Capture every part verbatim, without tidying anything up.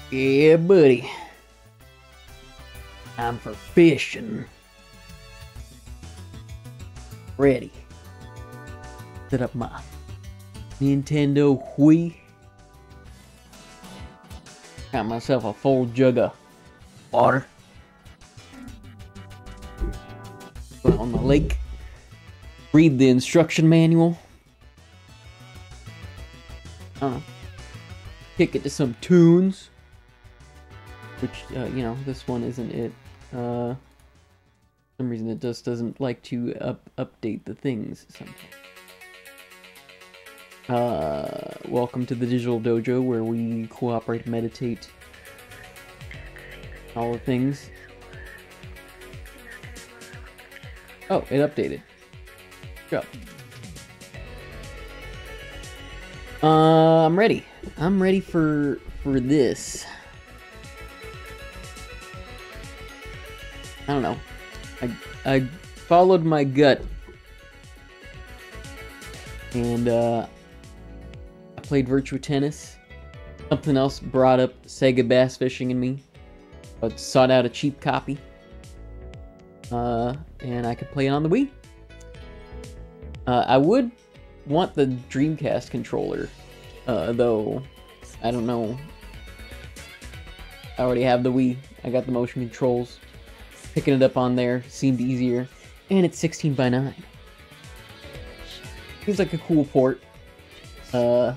Yeah, buddy. Time for fishing. Ready. Set up my Nintendo Wii. Got myself a full jug of water. Put it on the lake. Read the instruction manual. I don't know. Kick it to some tunes. Which, uh, you know, this one isn't it. Uh, for some reason it just doesn't like to up update the things sometimes. Uh, welcome to the Digital Dojo, where we cooperate, meditate, all the things. Oh, it updated. Go. Uh, I'm ready. I'm ready for for this. I don't know. I I followed my gut, and uh, I played Virtua Tennis. Something else brought up Sega Bass Fishing in me. I sought out a cheap copy, uh, and I could play it on the Wii. Uh, I would want the Dreamcast controller, uh, though. I don't know. I already have the Wii. I got the motion controls. Picking it up on there seemed easier, and it's sixteen by nine. Seems like a cool port. Uh,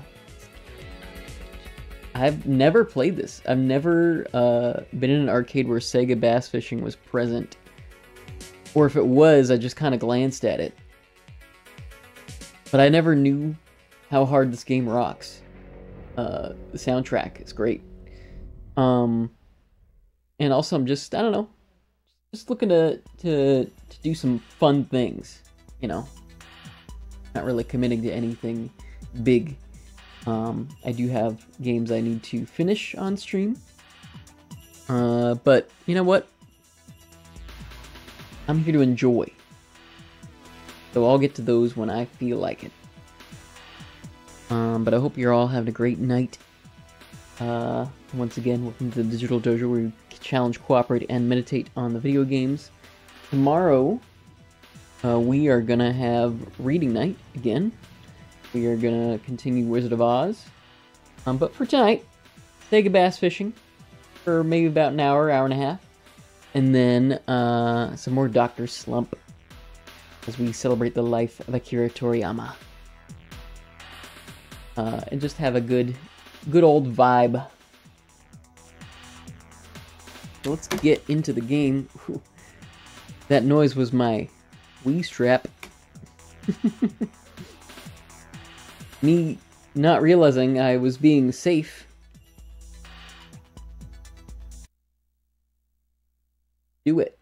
I've never played this. I've never uh, been in an arcade where Sega Bass Fishing was present, or if it was, I just kind of glanced at it. But I never knew how hard this game rocks. Uh, the soundtrack is great. Um, and also I'm just, I don't know, just looking to, to, to do some fun things, you know. Not really committing to anything big. Um, I do have games I need to finish on stream. Uh, but, you know what? I'm here to enjoy. So I'll get to those when I feel like it. Um, but I hope you're all having a great night. Uh, once again, welcome to the Digital Dojo, where we challenge, cooperate, and meditate on the video games. Tomorrow, uh, we are gonna have reading night again. We are gonna continue Wizard of Oz. Um, but for tonight, Sega Bass Fishing for maybe about an hour, hour and a half. And then uh, some more Doctor Slump as we celebrate the life of Akira Toriyama. Uh, and just have a good, good old vibe. So let's get into the game. Whew. That noise was my Wii strap. Me not realizing I was being safe. Do it.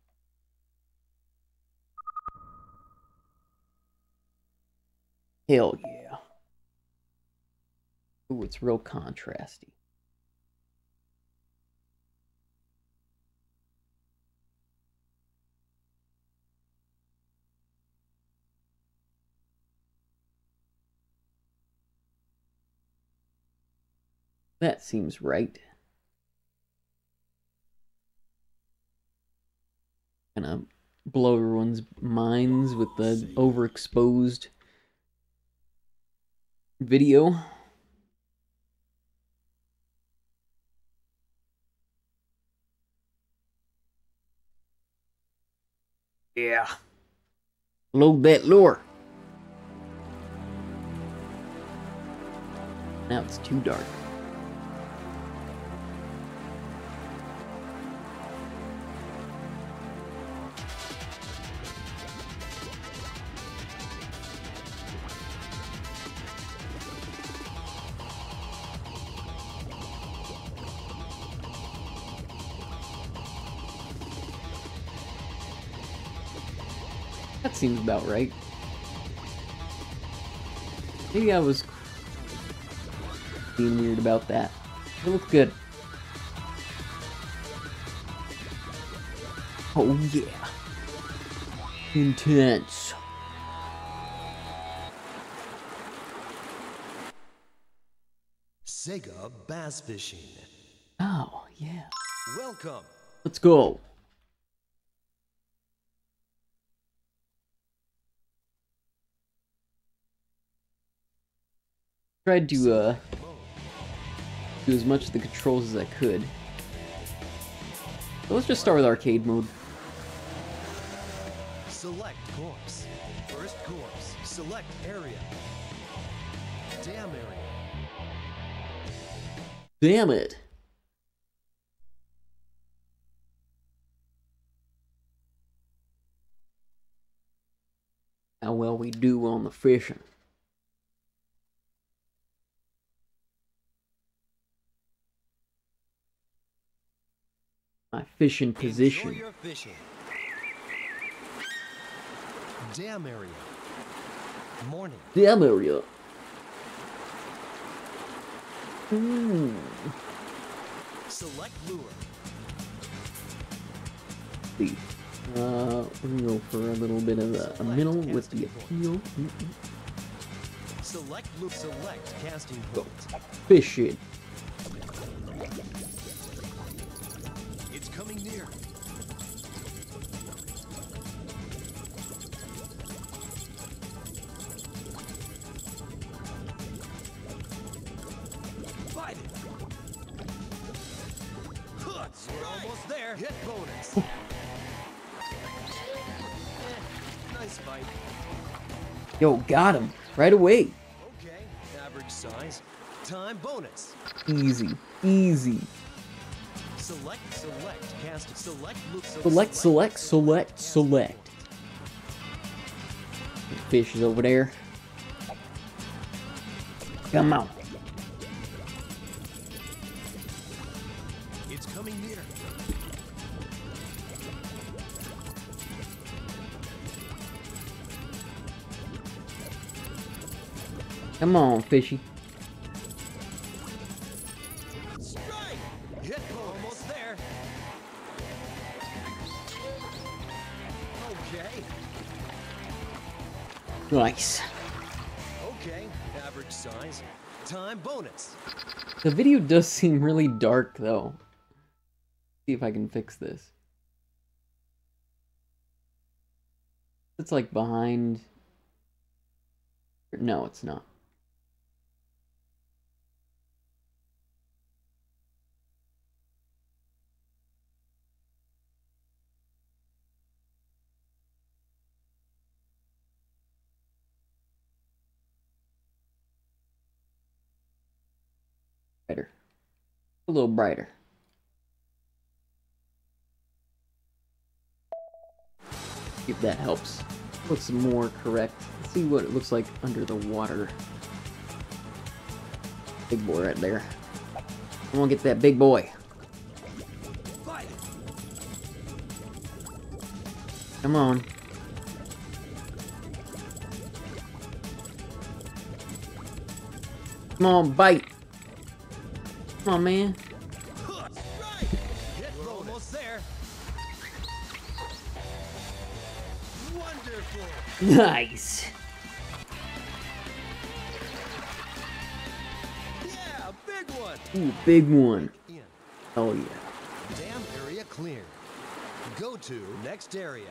Hell yeah. Ooh, it's real contrasty. That seems right. Gonna blow everyone's minds with the overexposed video. Yeah. Load that lure. Now it's too dark. That seems about right. Maybe I was being weird about that. It looks good. Oh yeah. Intense. Sega Bass Fishing. Oh, yeah. Welcome. Let's go. Tried to uh, do as much of the controls as I could. So let's just start with arcade mode. Select course. First course. Select area. Dam area. Damn it. How well we do on the fishing. My fishing position. Enjoy your fishing. Dam area. Morning. Damn area. Hmm. Select lure. See. Uh, we're gonna go for a little bit of a, a middle with the appeal. Mm-mm. Select lure. Select casting Go. point. Fish it. It's coming near. Fight it. Huh, we're almost there. Hit bonus. Eh, nice fight. Yo, got him. Right away. Okay, average size. Time bonus. Easy. Easy. Select, select, cast, select, look, Select, select, select, select. Fish is over there. Come on. It's coming near. Come on, fishy. Strike! Hit almost there. Okay, Nice. okay, average size. Time bonus. The video does seem really dark, though. See if I can fix this. It's like behind... No, it's not. Brighter. A little brighter. See if that helps. Looks more correct. Let's see what it looks like under the water. Big boy right there. I want to get that big boy. Fight! Come on. Come on, bite. Come on, man. Huh, strike! Hit we're almost there. Wonderful! Nice. Yeah, big one! Ooh, big one. In. Oh, yeah. Dam area clear. Go to next area.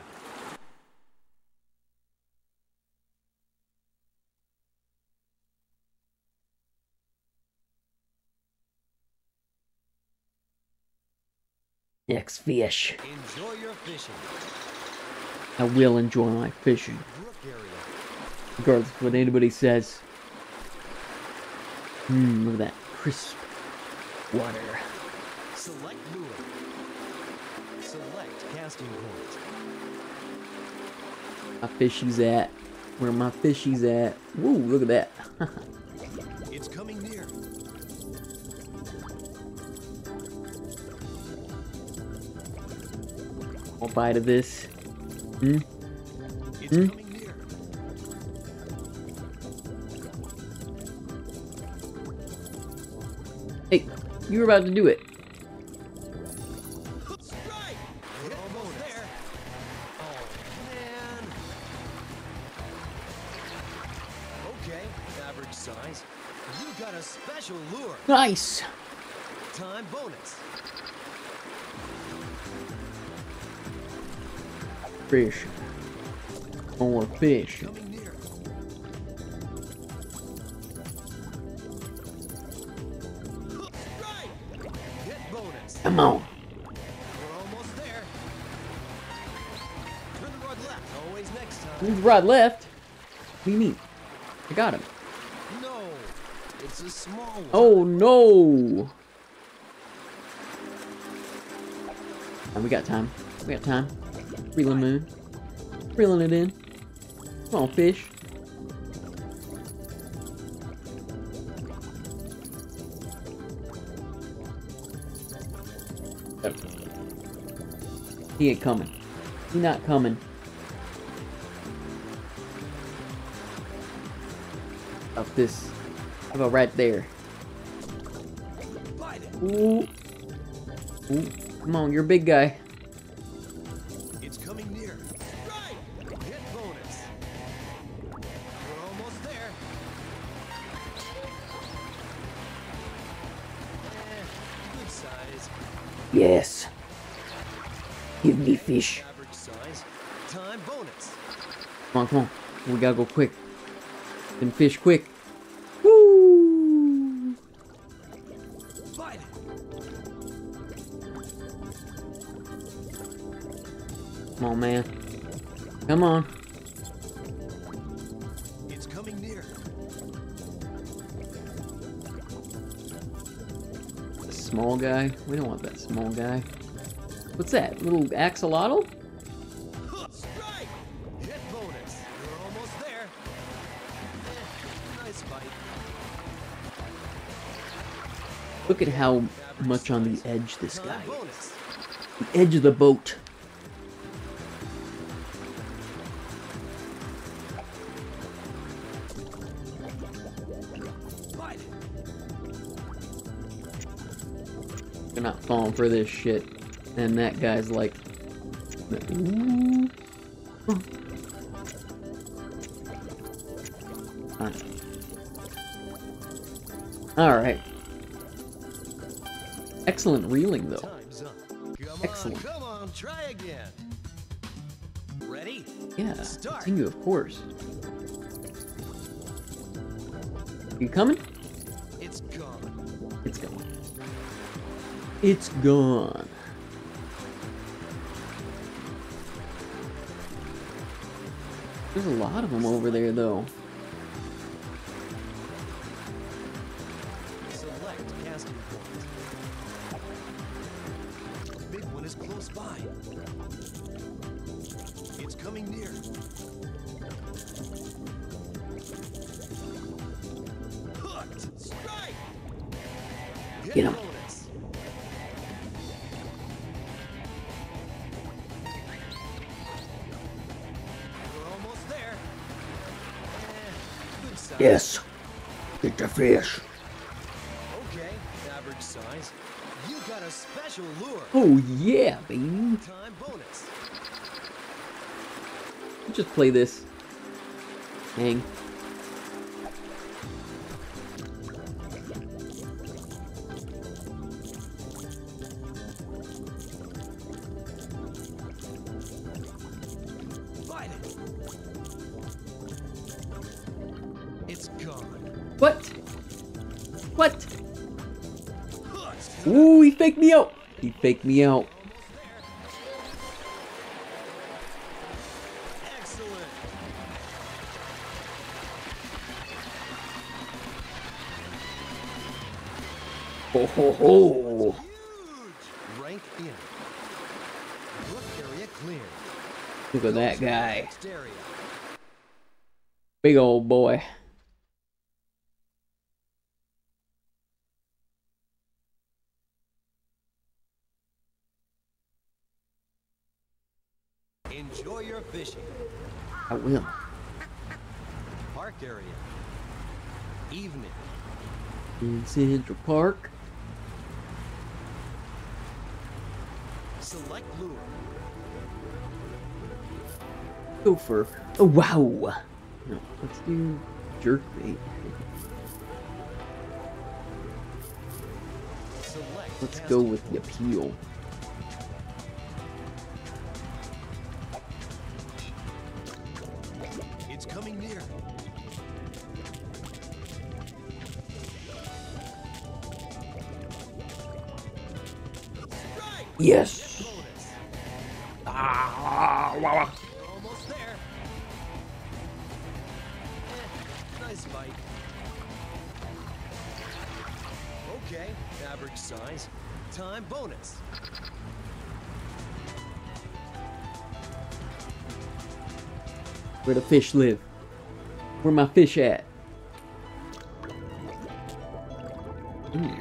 Next fish. Enjoy your fishing. I will enjoy my fishing. Brook area. Regardless of what anybody says. Mmm, look at that crisp water. Select lure. Select casting point. My fishy's at. Where my fishy's at. Woo, look at that. It's coming near. I'll bite of this. Hmm? It's Hmm? coming near. Hey, you were about to do it. Strike! We're almost there. Oh, man. Okay, average size. You got a special lure. Nice. Time bonus. Fish. More fish. Coming near. Right. Hit bonus. Come on. We're almost there. Turn the rod left. Always next time. Who's right left? What do you mean? I got him. No. It's a small one. Oh no. Oh, we got time. We got time. Reeling moon. Reeling it in. Come on, fish. He ain't coming. He not coming. Up this. How about right there? Bite it. Ooh. Ooh. Come on, you're a big guy. It's coming near. Right. Hit bonus. We're almost there. Eh, good size. Yes. Give me fish. Average size. Time bonus. Come on, come on. We gotta go quick. Then fish quick. Woo! Bite it. Come on, man. Come on. It's coming near. The small guy. We don't want that small guy. What's that? Little axolotl? Strike! Hit bonus. We're almost there. Eh, nice fight. Look at how much on the edge this guy Time is. bonus. The edge of the boat. Bite it. They're not falling for this shit. And that guy's like, ooh. Oh. Alright. Alright. Excellent reeling, though. Time's up. Come Excellent. on, come on, try again. Ready? Yeah, Start. continue, of course. You coming? It's gone. It's gone. It's gone. There's a lot of them over there, though. Select casting point. A big one is close by. It's coming near. Hooked. Strike. Hit Get him. bonus. We're almost there. Eh, good size. Yes. Get the fish. Okay, average size. You got a special lure. Oh, yeah, baby. Time bonus. Just play this. Hang. Bite it. It's gone. What? What? Hooked. Ooh, he faked me out. He faked me out. Excellent. Ho ho ho. Huge. Rank in. Brook area clear. Look at that guy. Next area. Big old boy. Enjoy your fishing. I will. Park area. Evening. In Central Park. Select lure. Go for. Oh, wow. No, let's do jerk bait. Select Let's go with the appeal. It's coming near. Right. Yes. Bonus. Ah, wow, wow. Almost there. Eh, nice fight. Okay, average size. Time bonus. Where the fish live? Where my fish at? Mm.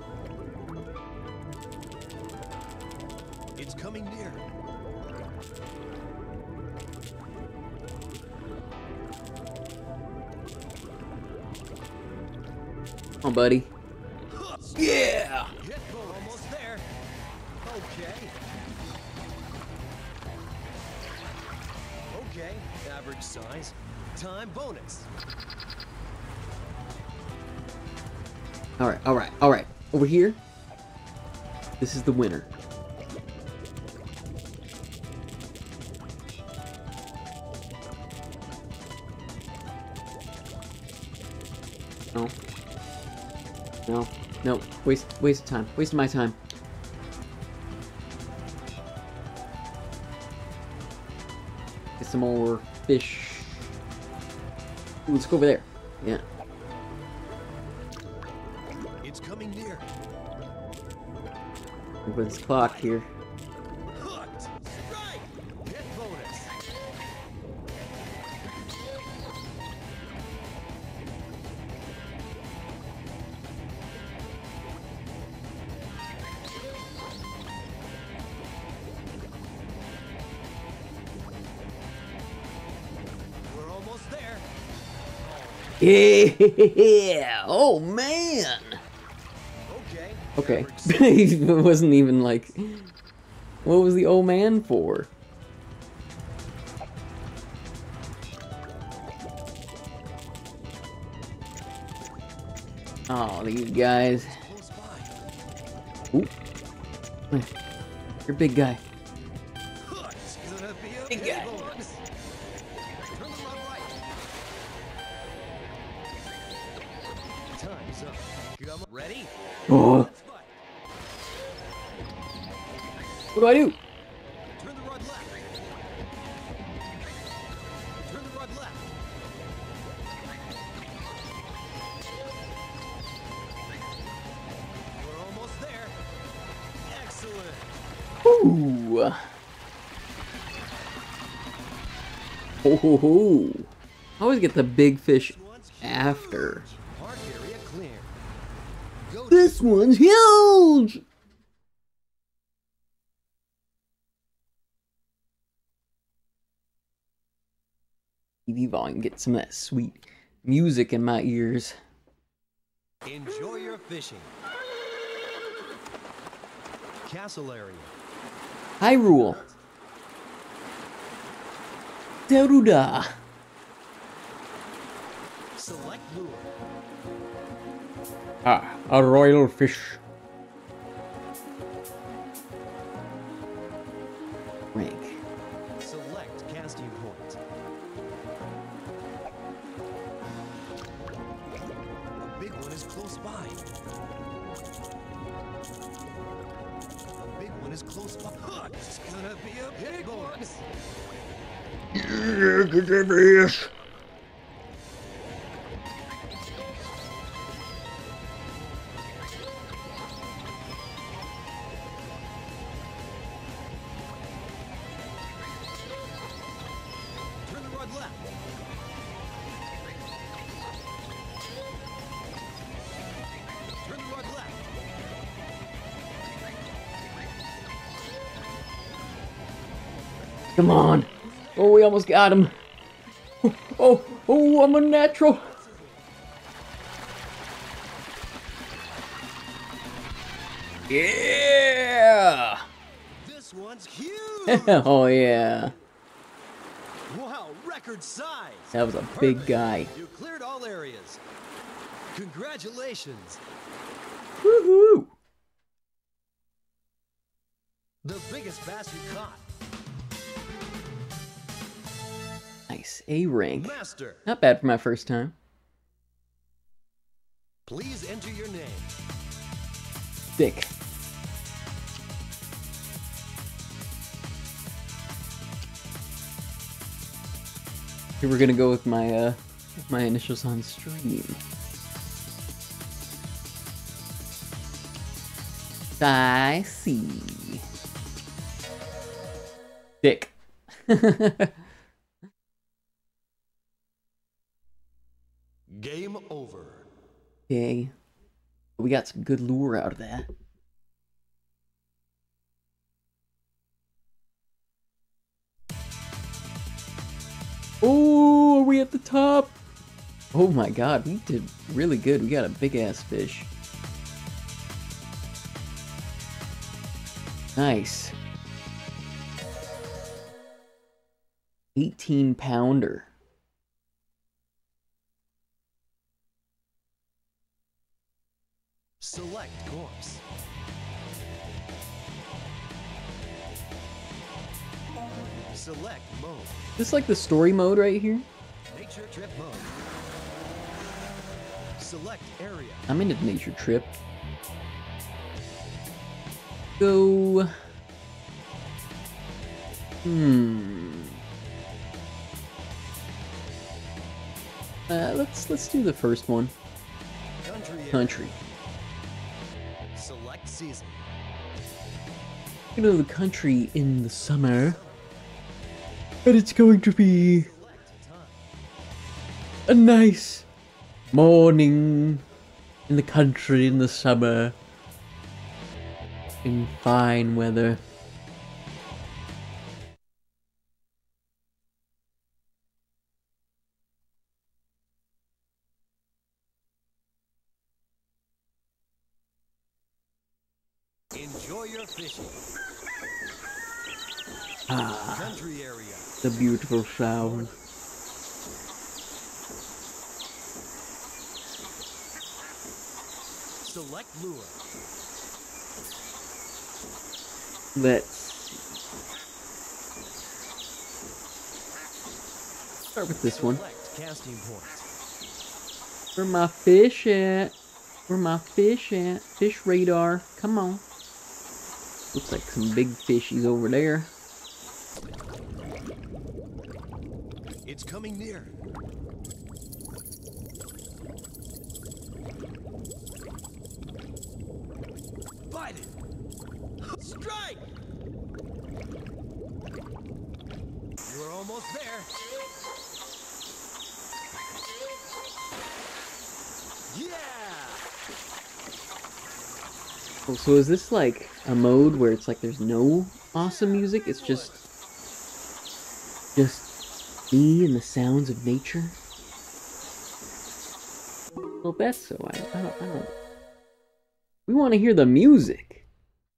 It's coming near. Come on, buddy. Yeah. Hit bonus. Almost there. Okay. Okay, average size. Time bonus. All right, all right, all right. Over here. This is the winner. No. No. No. Waste. Waste of time. Waste of my time. Get some more fish. Ooh, let's go over there. Yeah. It's coming near. Over this clock here. Hooked. Strike. Hit bonus. We're almost there. Yeah. Oh man. Okay. Okay. Average size. It wasn't even like. What was the old man for? Oh, these guys. Close by. Ooh. You're a big guy. It's gonna be a Big hit guy. bonus. Turn the run right. Time's up. Come on. Ready? Oh. Let's fight. What do I do? Turn the rod left. Turn the rod left. We're almost there. Excellent. Ooh. Ho ho ho. I always get the big fish This one's after. huge. Park area clear. Go This one's huge! T V volume, get some of that sweet music in my ears. enjoy your fishing. Castle area. Hyrule. Teruda. Select lure. Ah, a royal fish. Rank. Select casting point. A big one is close by. A big one is close by. Huh, it's gonna be a big one. Yeah, get that fish. Turn the rod left. Turn the rod left. Come on. Oh, we almost got him. Oh, oh, I'm a natural. Yeah. This one's huge. Oh, yeah. Wow, record size. That was a big Perfect. guy. You cleared all areas. Congratulations. Woohoo. The biggest bass you caught. Nice. A rank. Master. Not bad for my first time. Please enter your name. Dick. Here we're gonna go with my uh my initials on stream. I see. Dick. Game over. Okay. We got some good lure out of that. Oh, are we at the top? Oh my god, we did really good. We got a big ass fish. Nice. eighteen pounder. Select course. Select mode. This like the story mode right here? Nature trip mode. Select area. I'm into nature trip. Go. Hmm. Uh, let's let's do the first one. Country area. Country. Select season. Go to the country in the summer, and it's going to be Select time. a nice morning in the country in the summer, in fine weather. Enjoy your fishing. Ah, Country area. the beautiful sound. Select lure. Let's start with this one. Select casting point. Where my fish at? Where my fish at? Fish radar. Come on. Looks like some big fishies over there. It's coming near. Bite it. Strike. You're almost there. Yeah. Oh, so is this like a mode where it's like there's no awesome music? It's just just me and the sounds of nature? Well, that's so. I, I don't. I don't. We want to hear the music.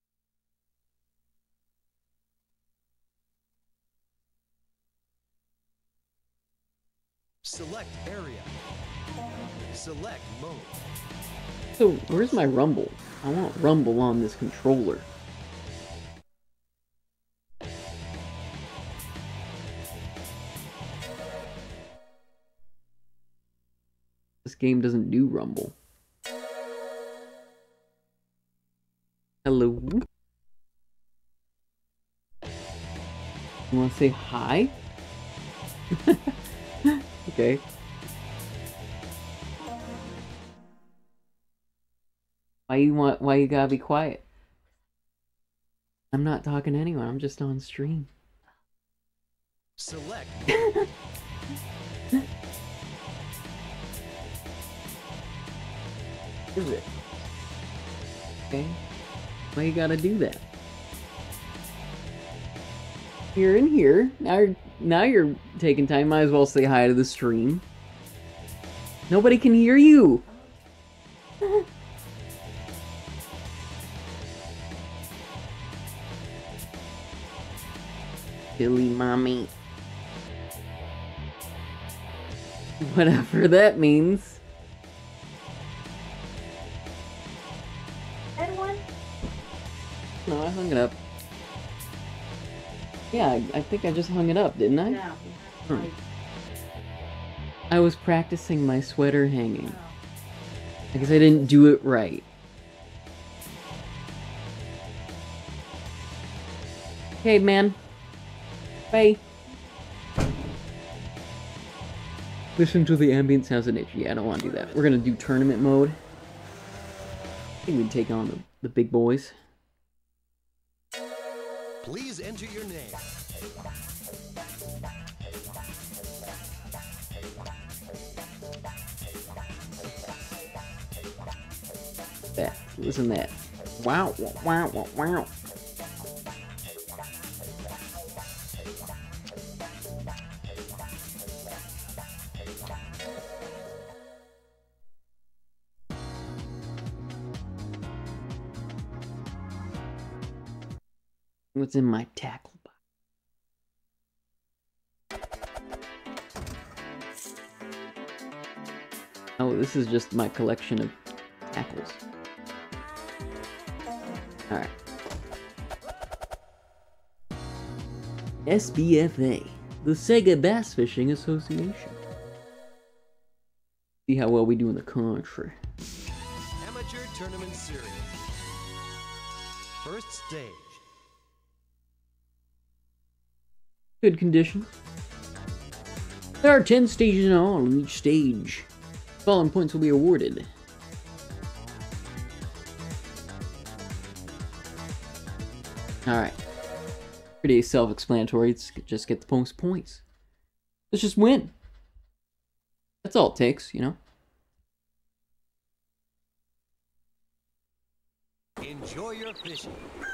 Select area. Select mode. So where's my rumble? I want rumble on this controller. This game doesn't do rumble. Hello? You want to say hi? Okay. Why you want? Why you gotta be quiet? I'm not talking to anyone. I'm just on stream. Select. Is it? Okay. Why you gotta do that? You're in here. Now you're, now you're taking time. Might as well say hi to the stream. Nobody can hear you. Silly mommy. Whatever that means. Edwin? No, I hung it up. Yeah, I, I think I just hung it up, didn't I? No. Hmm. I was practicing my sweater hanging. I guess I didn't do it right. Okay, man. Bye. Listen to the ambient sounds of nature. Yeah, I don't want to do that. We're gonna do tournament mode. I think we can take on the, the big boys. Please enter your name. That. Listen to that. Wow, wow, wow, wow. What's in my tackle box? Oh, this is just my collection of tackles. Alright. S B F A, the Sega Bass Fishing Association. See how well we do in the country. Amateur Tournament Series. First stage. Good conditions. There are ten stages in all, and each stage, following points will be awarded. Alright. Pretty self-explanatory. It's just get the most points. Let's just win. That's all it takes, you know? Enjoy your fishing.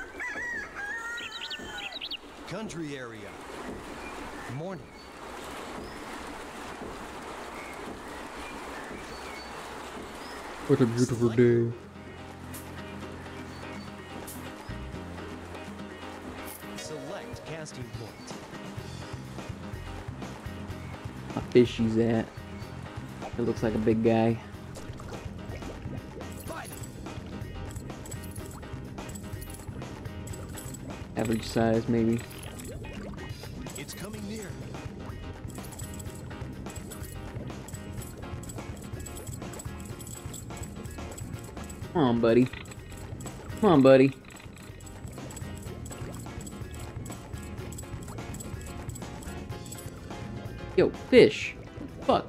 Country area. Morning. What a beautiful day. Select casting point. My fish he's at. It looks like a big guy. Fight. Average size, maybe. It's coming near. Come on, buddy. Come on, buddy. Yo, fish. Fuck.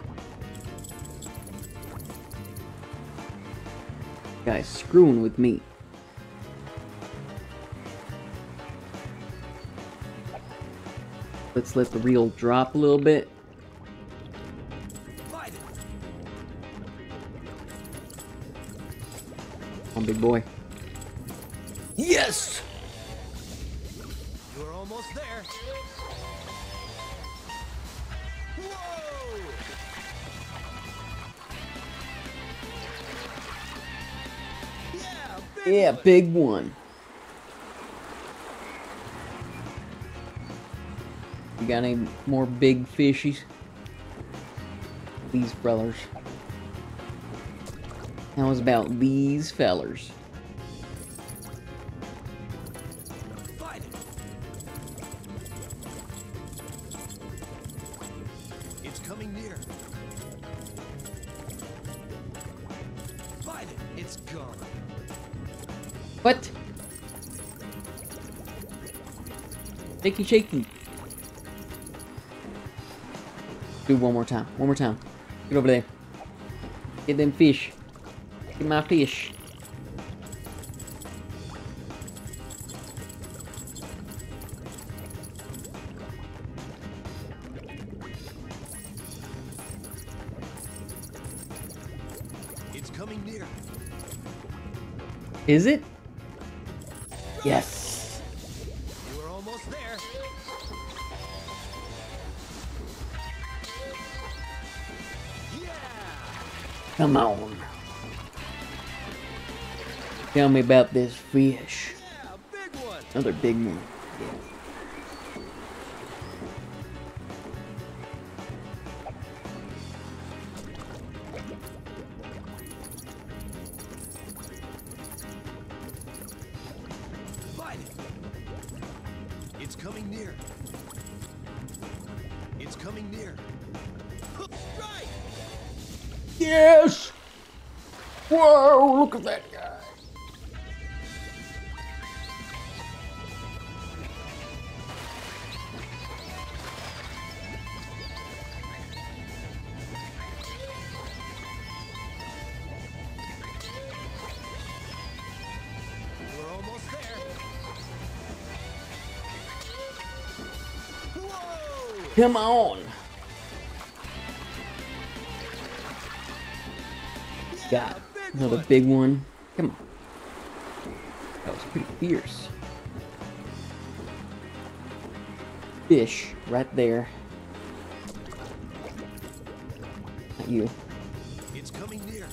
Guy's screwing with me. Let's let the reel drop a little bit. Fight it. Come on, big boy. Yes! You're almost there. Whoa! Yeah, big Yeah, one. big one. You got any more big fishies? These fellers. How was about these fellers? Fight it. It's coming near. Fight it. It's gone. What? Shaky, shaky. Do one more time. One more time. Get over there. Get them fish. Get my fish. It's coming near. Is it? Yes. You were almost there. Yeah. Come on. Tell me about this fish. Yeah, big one. Another big one. Yeah. Fight it. It's coming near. It's coming near. Right! Yes! Whoa, look at that guy. We're almost there. Whoa! Come on. Got big another one. big one. Come on. That was pretty fierce. Fish right there. Not you. It's coming near.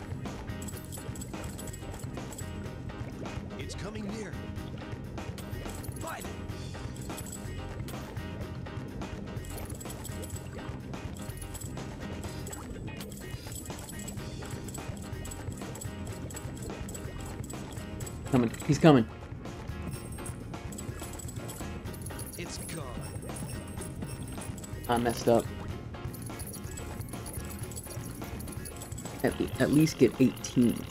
It's coming near. Fight it. Coming. He's coming. It's gone. I messed up. At, at least get eighteen.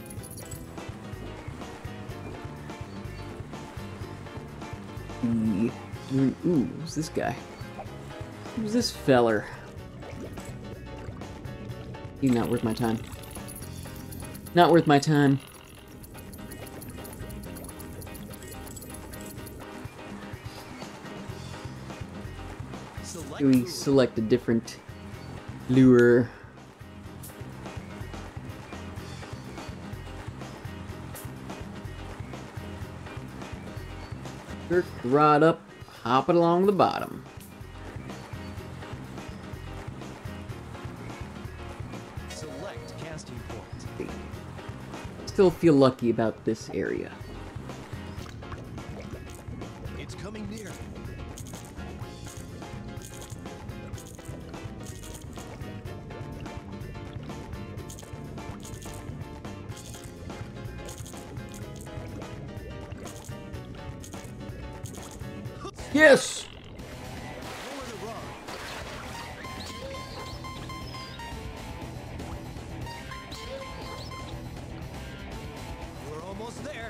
Ooh, ooh, who's this guy? Who's this feller? He's not worth my time. Not worth my time. Select Do we food. select a different lure? Jerk the rod up, hop it along the bottom. Select casting point. Still feel lucky about this area. It's coming near. Yes! Lower the rod. We're almost there.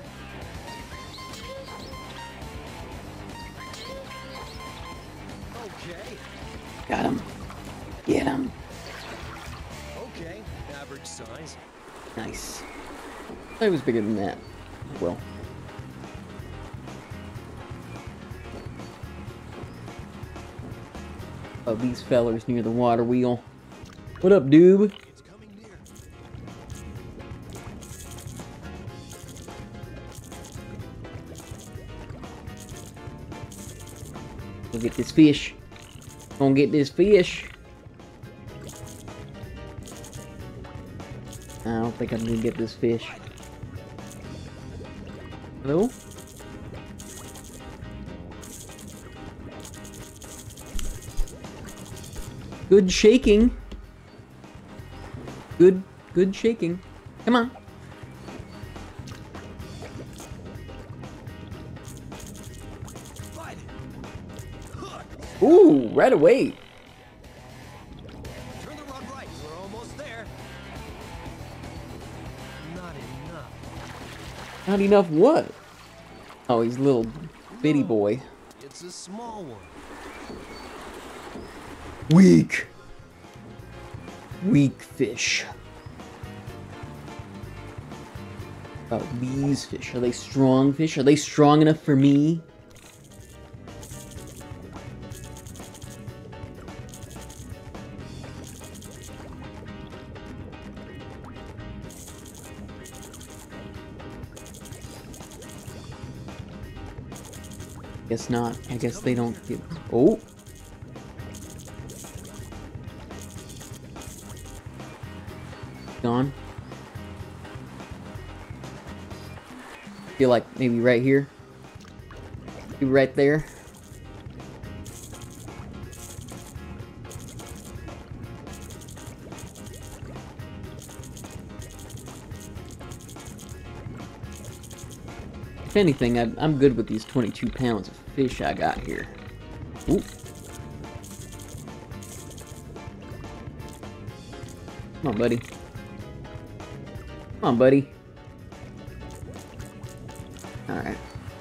Okay. Got him. Get him. Okay. Average size. Nice. I was bigger than that. Well. Of these fellers near the water wheel. What up, dude? It's coming near. Go get this fish. Gonna get this fish. I don't think I'm gonna get this fish. Hello? Good shaking. Good, good shaking. Come on. Fight it. Hook. Ooh, right away. Turn the rod right. We're almost there. Not enough. Not enough what? Oh, he's a little bitty boy. It's a small one. Weak. Weak fish. About these fish. Are they strong fish? Are they strong enough for me? Guess not. I guess they don't get... Oh! Gone. Feel like maybe right here. Maybe right there. If anything, I'm, I'm good with these twenty-two pounds of fish I got here. Ooh. Come on, buddy. Come on, buddy. Alright.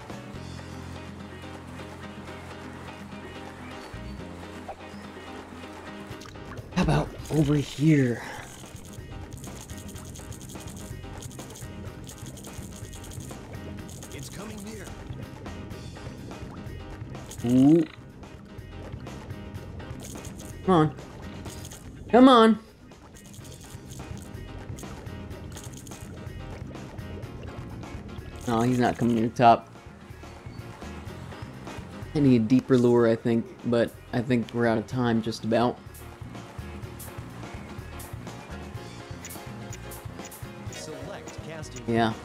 How about over here? It's coming near. Ooh. Come on. Come on. Oh, he's not coming near the top. I need a deeper lure, I think, but I think we're out of time just about. Select casting. Yeah.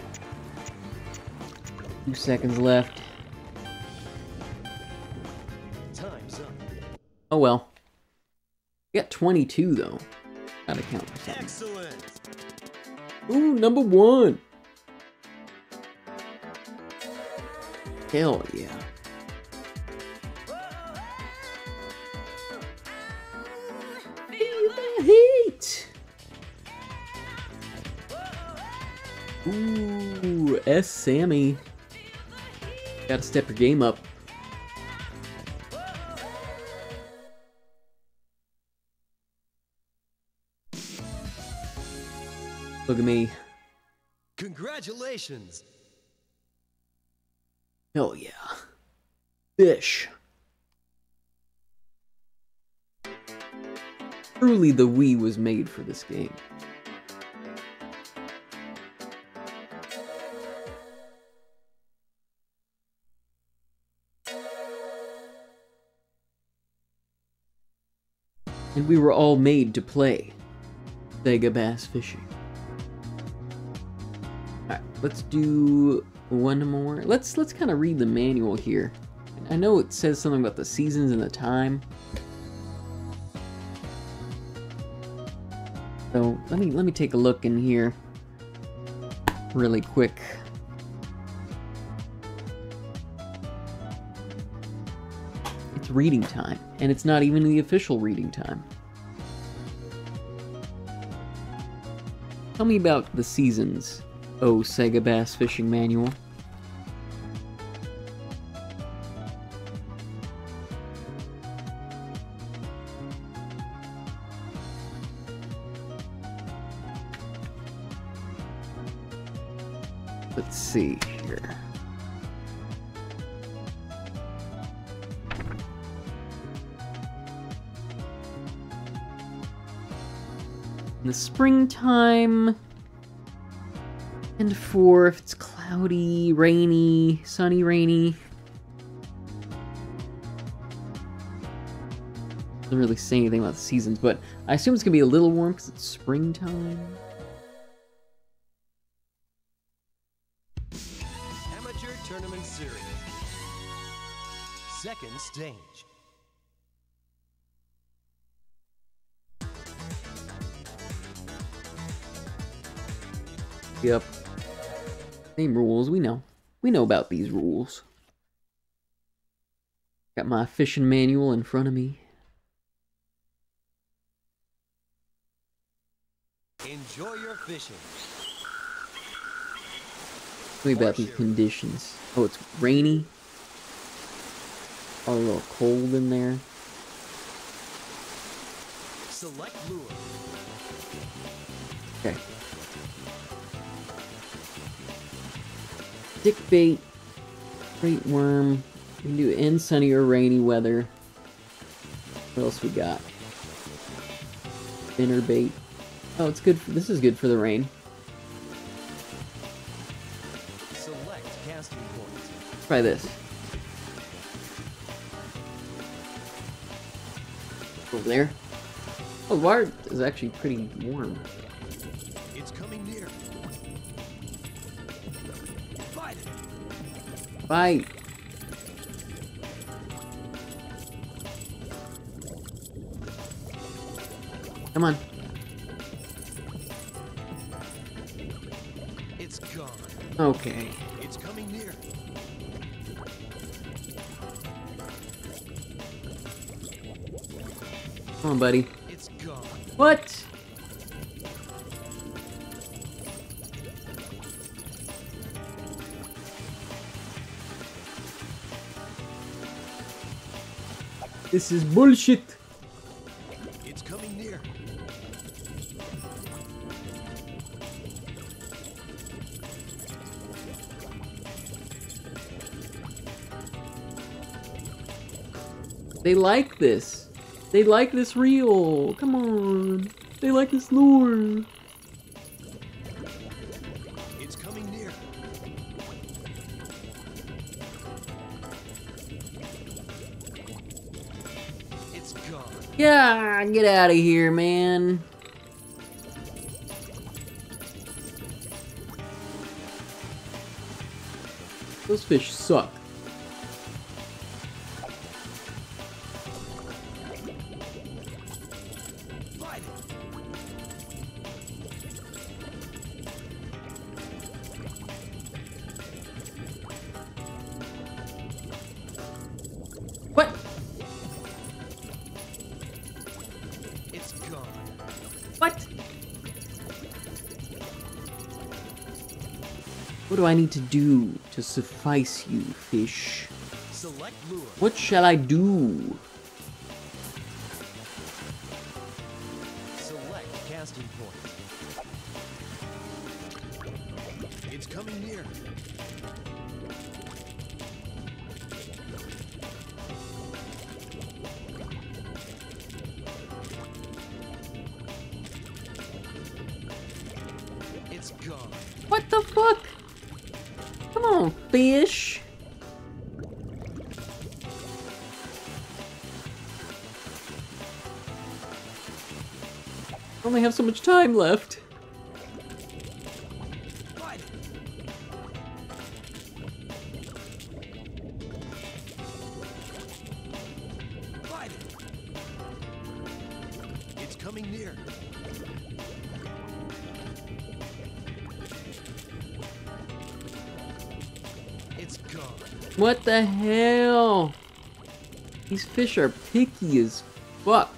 Two seconds left. Time's up. Oh well. We got twenty-two though. Gotta count for something. Excellent. Ooh, number one. Hell yeah. Feel the heat. Ooh, S. Sammy. Gotta step your game up. Look at me. Congratulations. Hell yeah. Fish. Truly the Wii was made for this game. And we were all made to play Sega Bass Fishing. Alright, let's do one more. Let's let's kind of read the manual here. I know it says something about the seasons and the time. So let me let me take a look in here really quick. It's reading time, and it's not even the official reading time. Tell me about the seasons, oh Sega Bass Fishing Manual. Let's see here. In the springtime, and for if it's cloudy, rainy, sunny, rainy. Doesn't really say anything about the seasons, but I assume it's gonna be a little warm because it's springtime. Amateur Tournament Series. Second stage. Yep. Same rules, we know. We know about these rules. Got my fishing manual in front of me. Enjoy your fishing. Tell me about these conditions. Oh, it's rainy. Oh, a little cold in there. Select lure. Okay. Stick bait, great worm. We can do in sunny or rainy weather. What else we got? Spinner bait. Oh, it's good. For, this is good for the rain. Select casting point. Try this. Over there. Oh, the water is actually pretty warm. It's coming near. Fight it. Bite. Come on. It's gone. Okay. It's coming near. Come on, buddy. It's gone. What? This is bullshit. It's coming near. They like this. They like this reel. Come on. They like this lure. It's coming near. It's gone. Yeah, get out of here, man. Those fish suck. Fight it. What? It's gone. What? What do I need to do to suffice you, fish? Select lure. What shall I do? Select casting point. It's coming near. It's gone. What the fuck? Come on, fish. I only have so much time left. Fight it. Fight it. It's coming near. It's gone. What the hell? These fish are picky as fuck.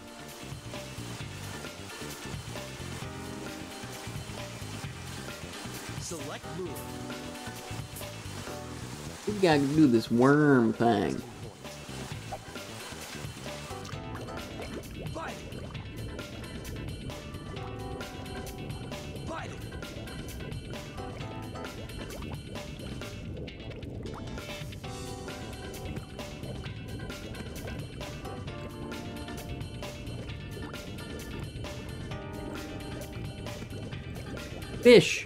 Select lure. We gotta do this worm thing. Fight it. Fight it. Fish.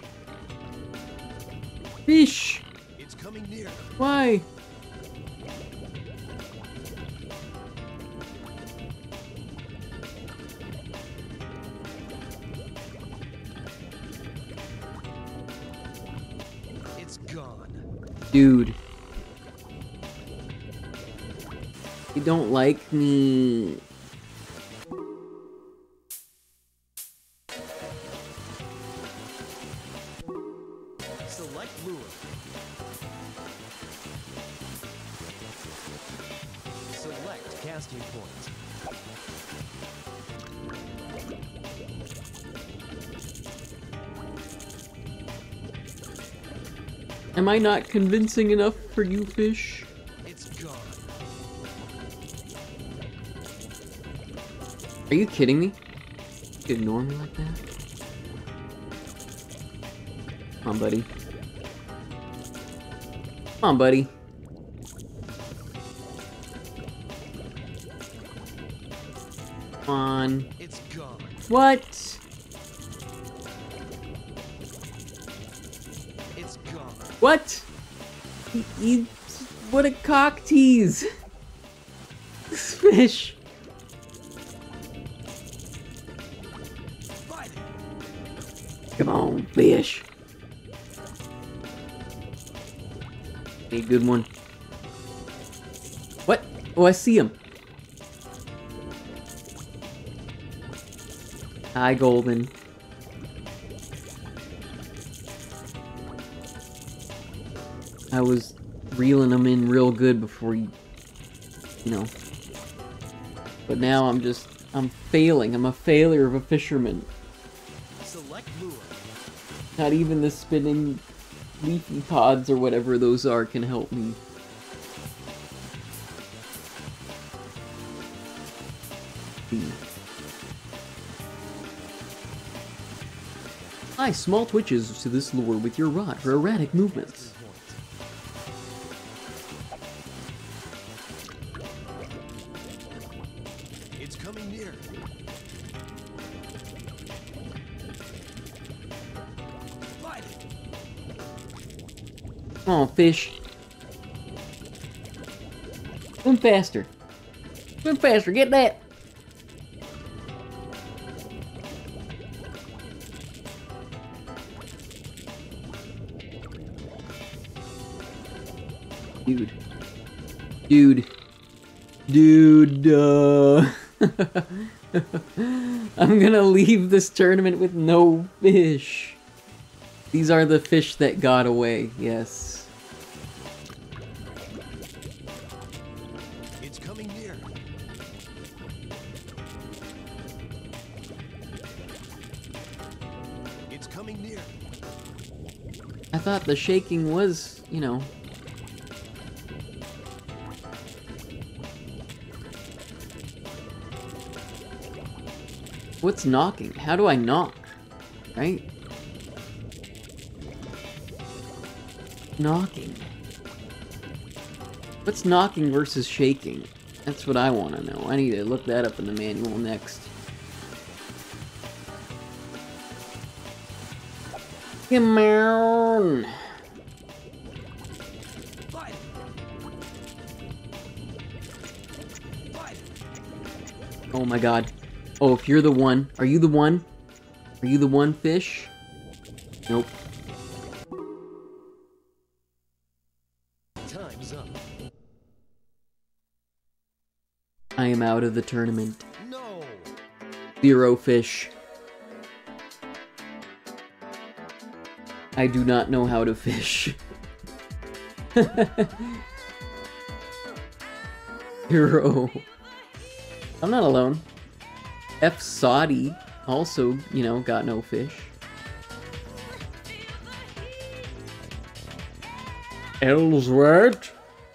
Fish. It's coming near. Why? It's gone. Dude. You don't like me. Select lure. Select casting point. Am I not convincing enough for you, fish? It's gone. Are you kidding me? You ignore me like that? Come on, buddy. Come on, buddy. Come on. It's gone. What? It's gone. What? He, he, what a cock tease. This fish. Fight it. Come on, fish. A good one. What? Oh, I see him. Hi, Golden. I was reeling them in real good before you, you know. But now I'm just, I'm failing. I'm a failure of a fisherman. Select lure. Not even the spinning leafy pods or whatever those are can help me. Apply small twitches to this lure with your rod for erratic movements. It's coming near. Bite it. Come on, fish. Swim faster. Swim faster, get that! Dude. Dude. Dude, uh... I'm gonna leave this tournament with no fish. These are the fish that got away, yes. It's coming near. It's coming near. I thought the shaking was, you know... What's knocking? How do I knock? Right? Knocking. What's knocking versus shaking? That's what I want to know. I need to look that up in the manual next. Come on! Bite it. Bite it. Oh my god. Oh, if you're the one. Are you the one? Are you the one fish? Nope. Time's up. I am out of the tournament. No. Zero fish. I do not know how to fish. Zero. I'm not alone. F. Saudi also, you know, got no fish. Ellsworth.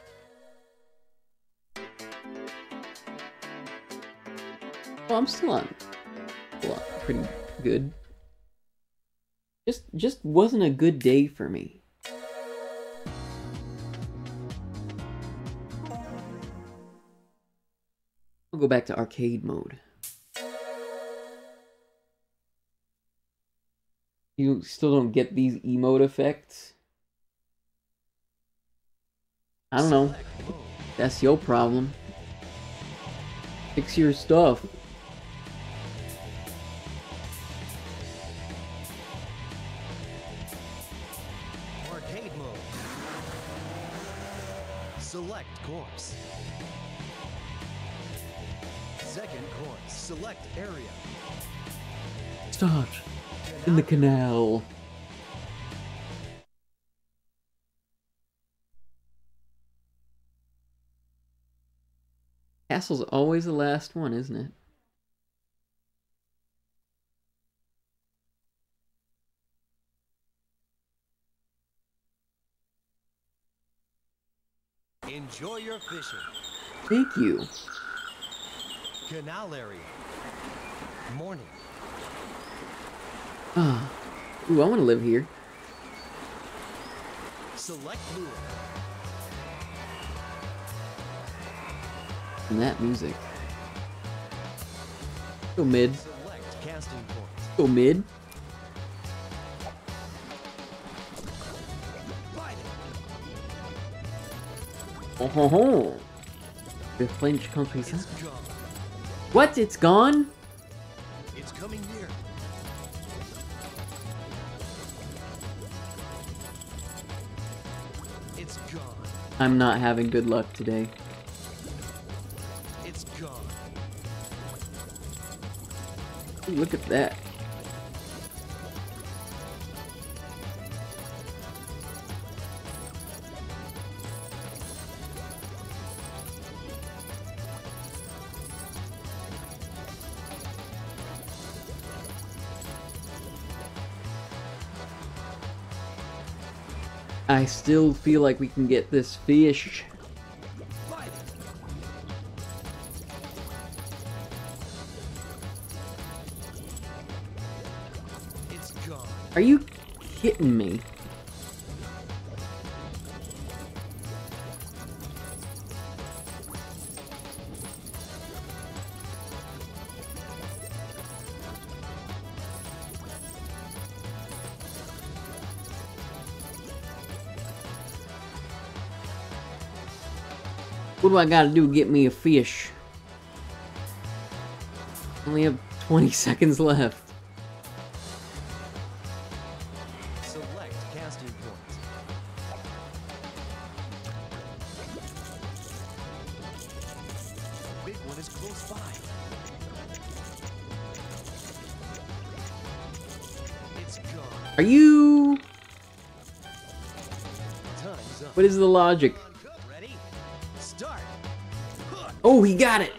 Well, I'm still on. Well, pretty good. Just, just wasn't a good day for me. We'll go back to arcade mode. You still don't get these emote effects? I don't know. That's your problem. Fix your stuff. Arcade mode. Select course. Second course. Select area. Start in the canal. Castle's always the last one, isn't it? Enjoy your fishing. Thank you. Canal area. Morning. Ah. Ooh, I want to live here. Select lure. And that music. Go mid. Select casting points. Go mid. Bite it. Oh ho ho. The flinch comes from It's gone. What? It's gone? It's coming near. It's gone. I'm not having good luck today. It's gone. Ooh, look at that. I still feel like we can get this fish. Fight. It's gone. Are you kidding me? What do I gotta do to get me a fish? Only have twenty seconds left. Select casting point. Big one is close by. It's gone. Are you... Time's up. What is the logic? Ready? Start. Oh, he got it!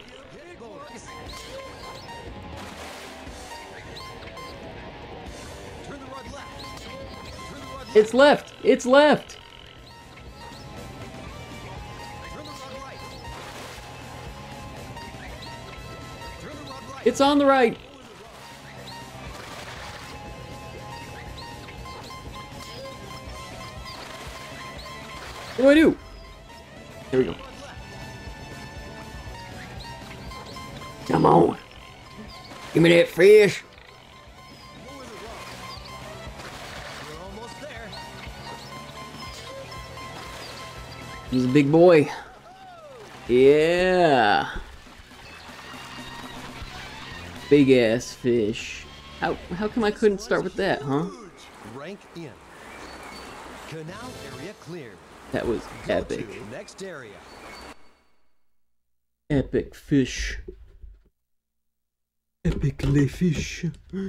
Turn the rod left. Turn the rod left. It's left! It's left! Turn the rod right. Turn the rod right. It's on the right! What do I do? There we go. Come on! Give me that fish! You're almost there. He's a big boy. Yeah! Big ass fish. How, how come I couldn't start with that, huh? Rank in. Canal area cleared. That was Go epic. to next area. Epic fish. Epic les fish.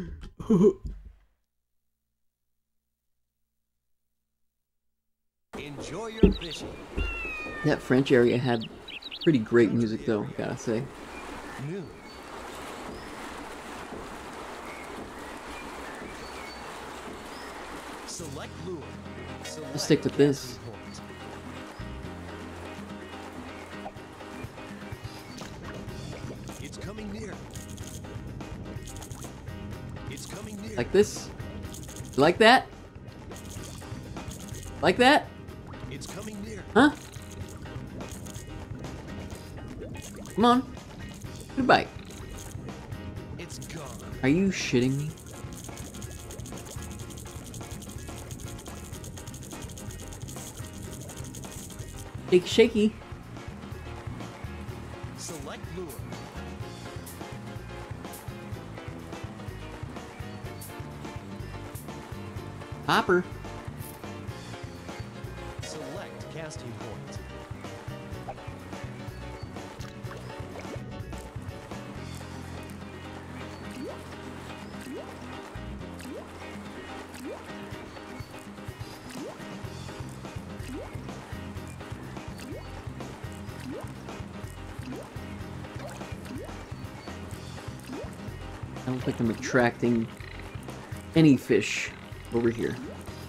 Enjoy your fishing. That French area had pretty great music though, gotta say. New. Select lure. Select Let's stick with this. casting point. It's coming near. It's coming near. Like this? Like that? Like that? It's coming near. Huh? Come on. Goodbye. It's gone. Are you shitting me? Shake shaky. Select lure. Hopper. Select casting point. I don't think I'm attracting any fish over here.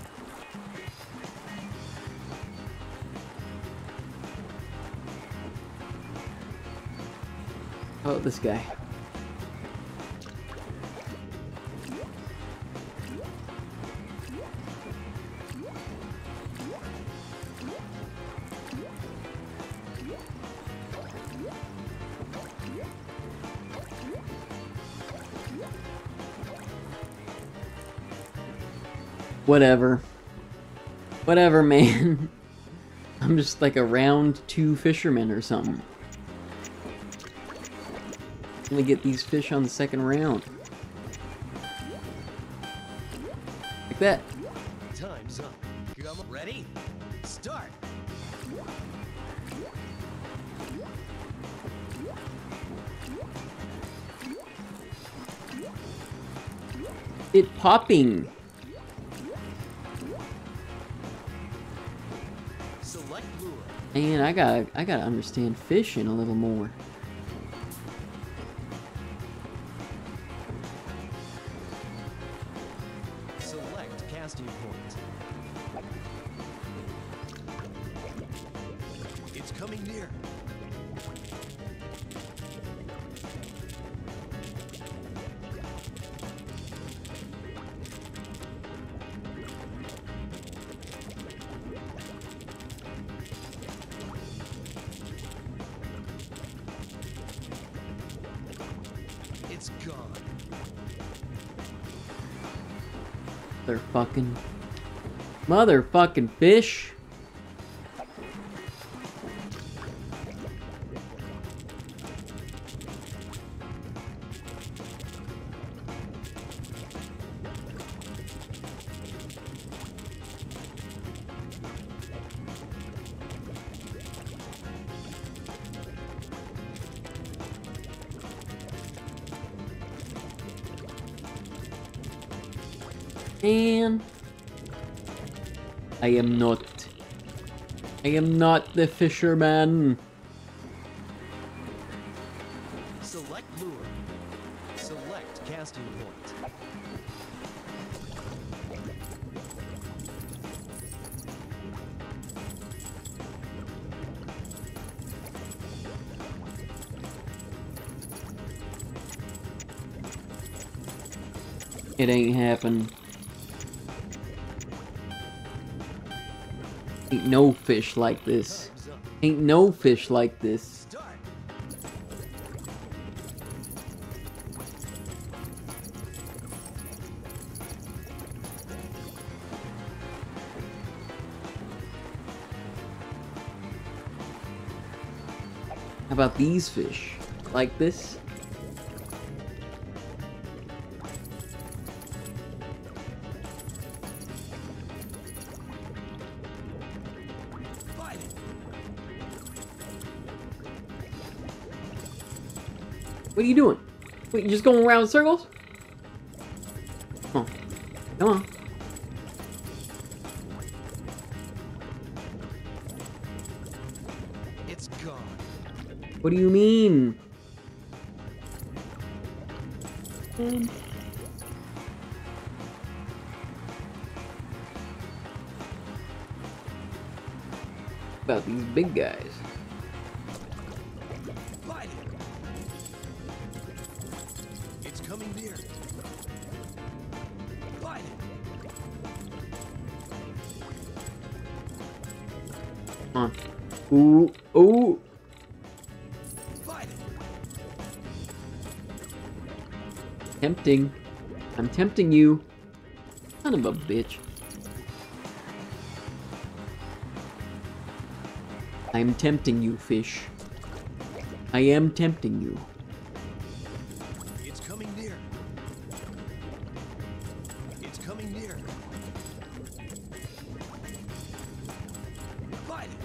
How about this guy? Whatever. Whatever, man. I'm just like a round two fisherman or something. I'm gonna get these fish on the second round. Like that. Time's up. Come on. Ready? Start. It popping. Select lure. Man, I gotta, I gotta understand fishing a little more. Select casting point. coming near. It's gone. Motherfucking. Motherfucking fish. And I am not. I am not the fisherman. Select lure. Select casting point. It ain't happened. Ain't no fish like this. Time's up. Ain't no fish like this. Start. How about these fish? Like this? Bite it. What are you doing? Wait, you just going around in circles? Oh, come on. It's gone. What do you mean? Um, about these big guys. Bite it. It's coming near. Bite it. Come on. Ooh, ooh. Bite it. Tempting. I'm tempting you. Son of a bitch. I'm tempting you, fish. I am tempting you. It's coming near. It's coming near. Bite it.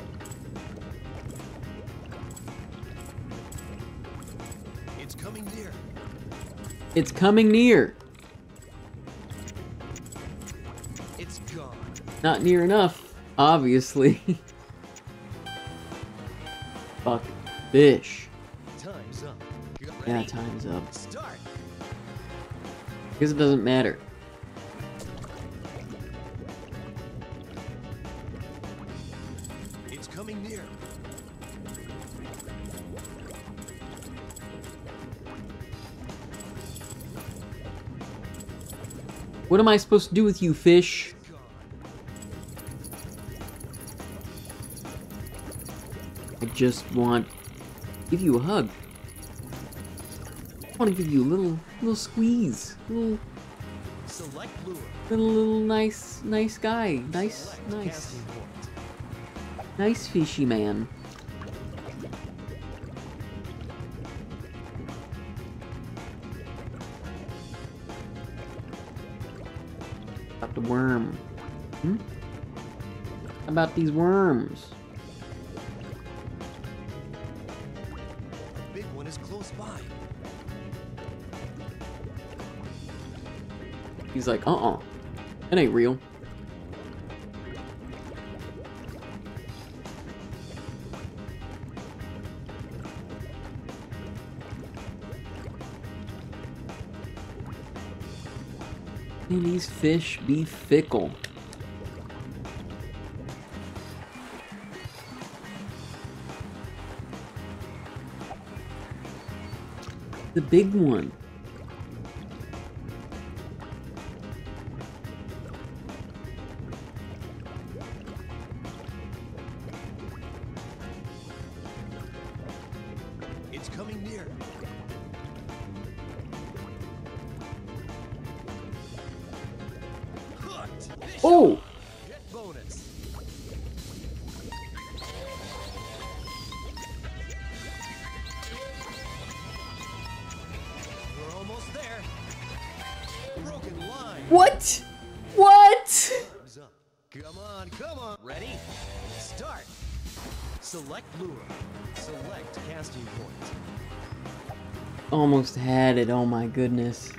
It's coming near. It's coming near. It's gone. Not near enough, obviously. Fuck fish. Time's up. Get Yeah, ready. time's up. Start. Because it doesn't matter. It's coming near. What am I supposed to do with you, fish? Gone. I just want to give you a hug. I want to give you a little, little squeeze. Little, Select lure. little, little nice, nice guy. Nice, Select nice, casting point. nice fishy man. About the worm. Hmm? How about these worms? A big one is close by. He's like, uh-uh. That ain't real. Can these fish be fickle? The big one. It's coming near. Hooked. Fish Oh! Get bonus. We're almost there. Broken line. What? What? Time's up. Come on, come on. Ready? Start. Select lure. Select casting point. Almost had it, oh my goodness.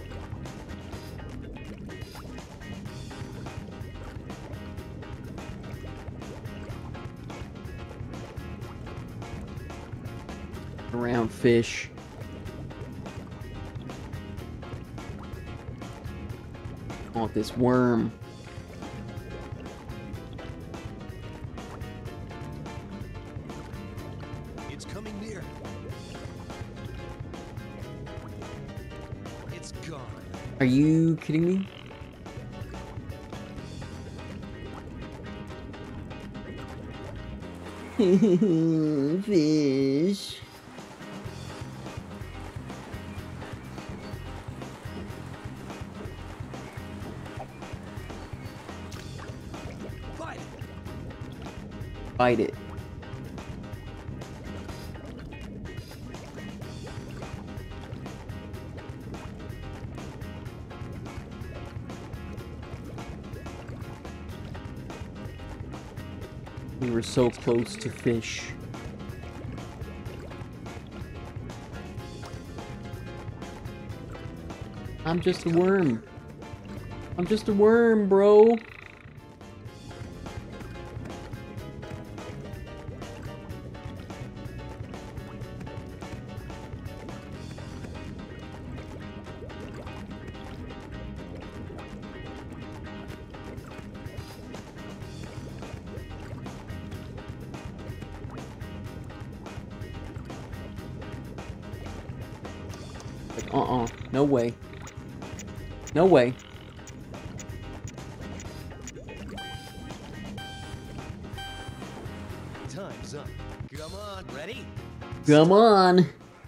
Around fish. I want this worm. It's coming near. It's gone. Are you kidding me? Fish. Fight it. Bite it. We were so close to fish. I'm just a worm. I'm just a worm, bro. Like, uh-uh. No way. No way. Time's up. Come on, ready? Come on.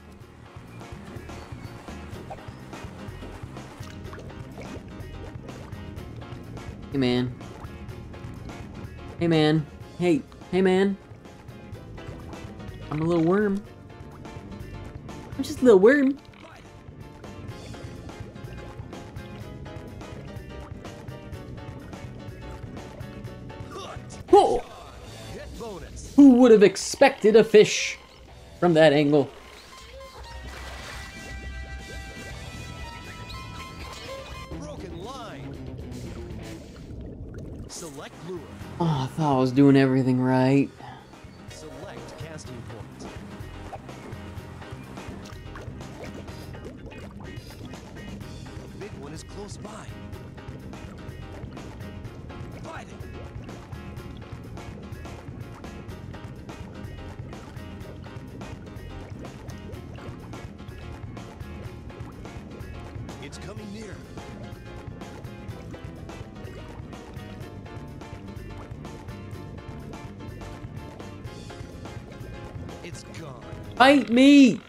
Hey, man. Hey, man. Hey. Hey, man. I'm a little worm. I'm just a little worm. Hooked. Whoa! Get bonus. Who would have expected a fish from that angle? Broken line. Select lure. Oh, I thought I was doing everything right. Select casting point. The big one is close by. Fight it. It's coming near. It's gone. Bite me!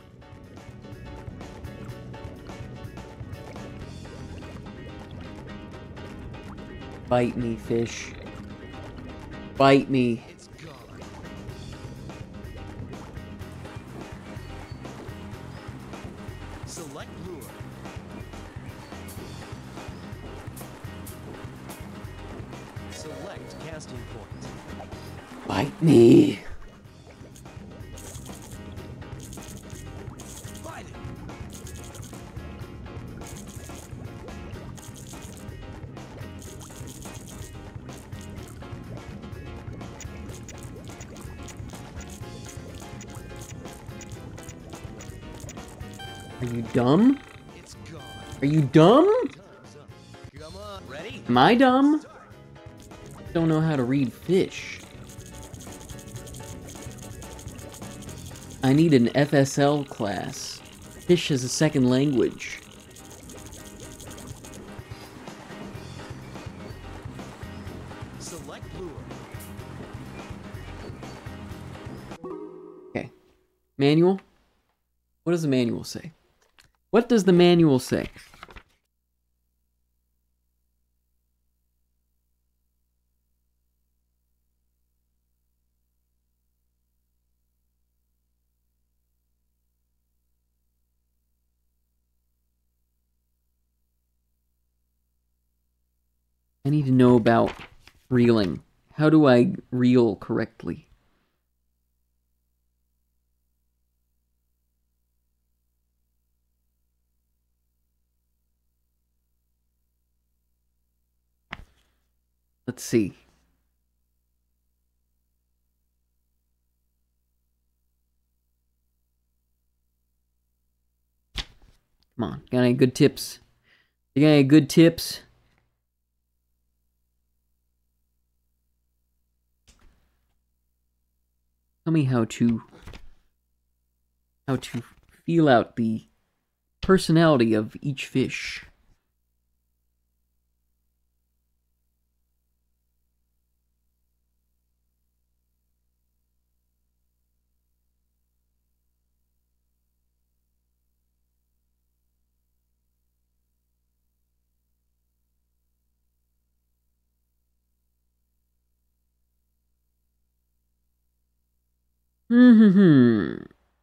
Bite me, fish. Bite me. It's gone. Select lure. Select casting point. Bite me. Fight it. Are you dumb? It's gone. Are you dumb? Time's up. Come on. Ready? Am I dumb? Start. Don't know how to read fish. I need an F S L class. Fish is a second language. Select lure. Okay. Manual? What does the manual say? What does the manual say? I need to know about reeling. How do I reel correctly? Let's see. Come on, got any good tips? You got any good tips? Tell me how to how to feel out the personality of each fish. Hmm.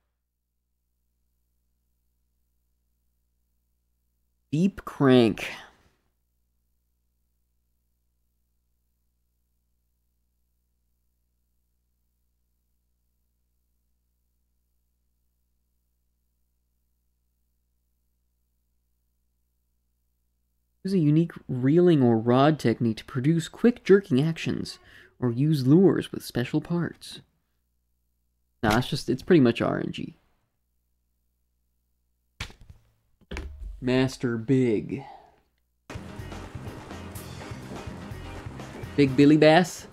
Deep crank. Use a unique reeling or rod technique to produce quick jerking actions, or use lures with special parts. Nah, it's just, it's pretty much R N G. Master Big. Big Billy Bass?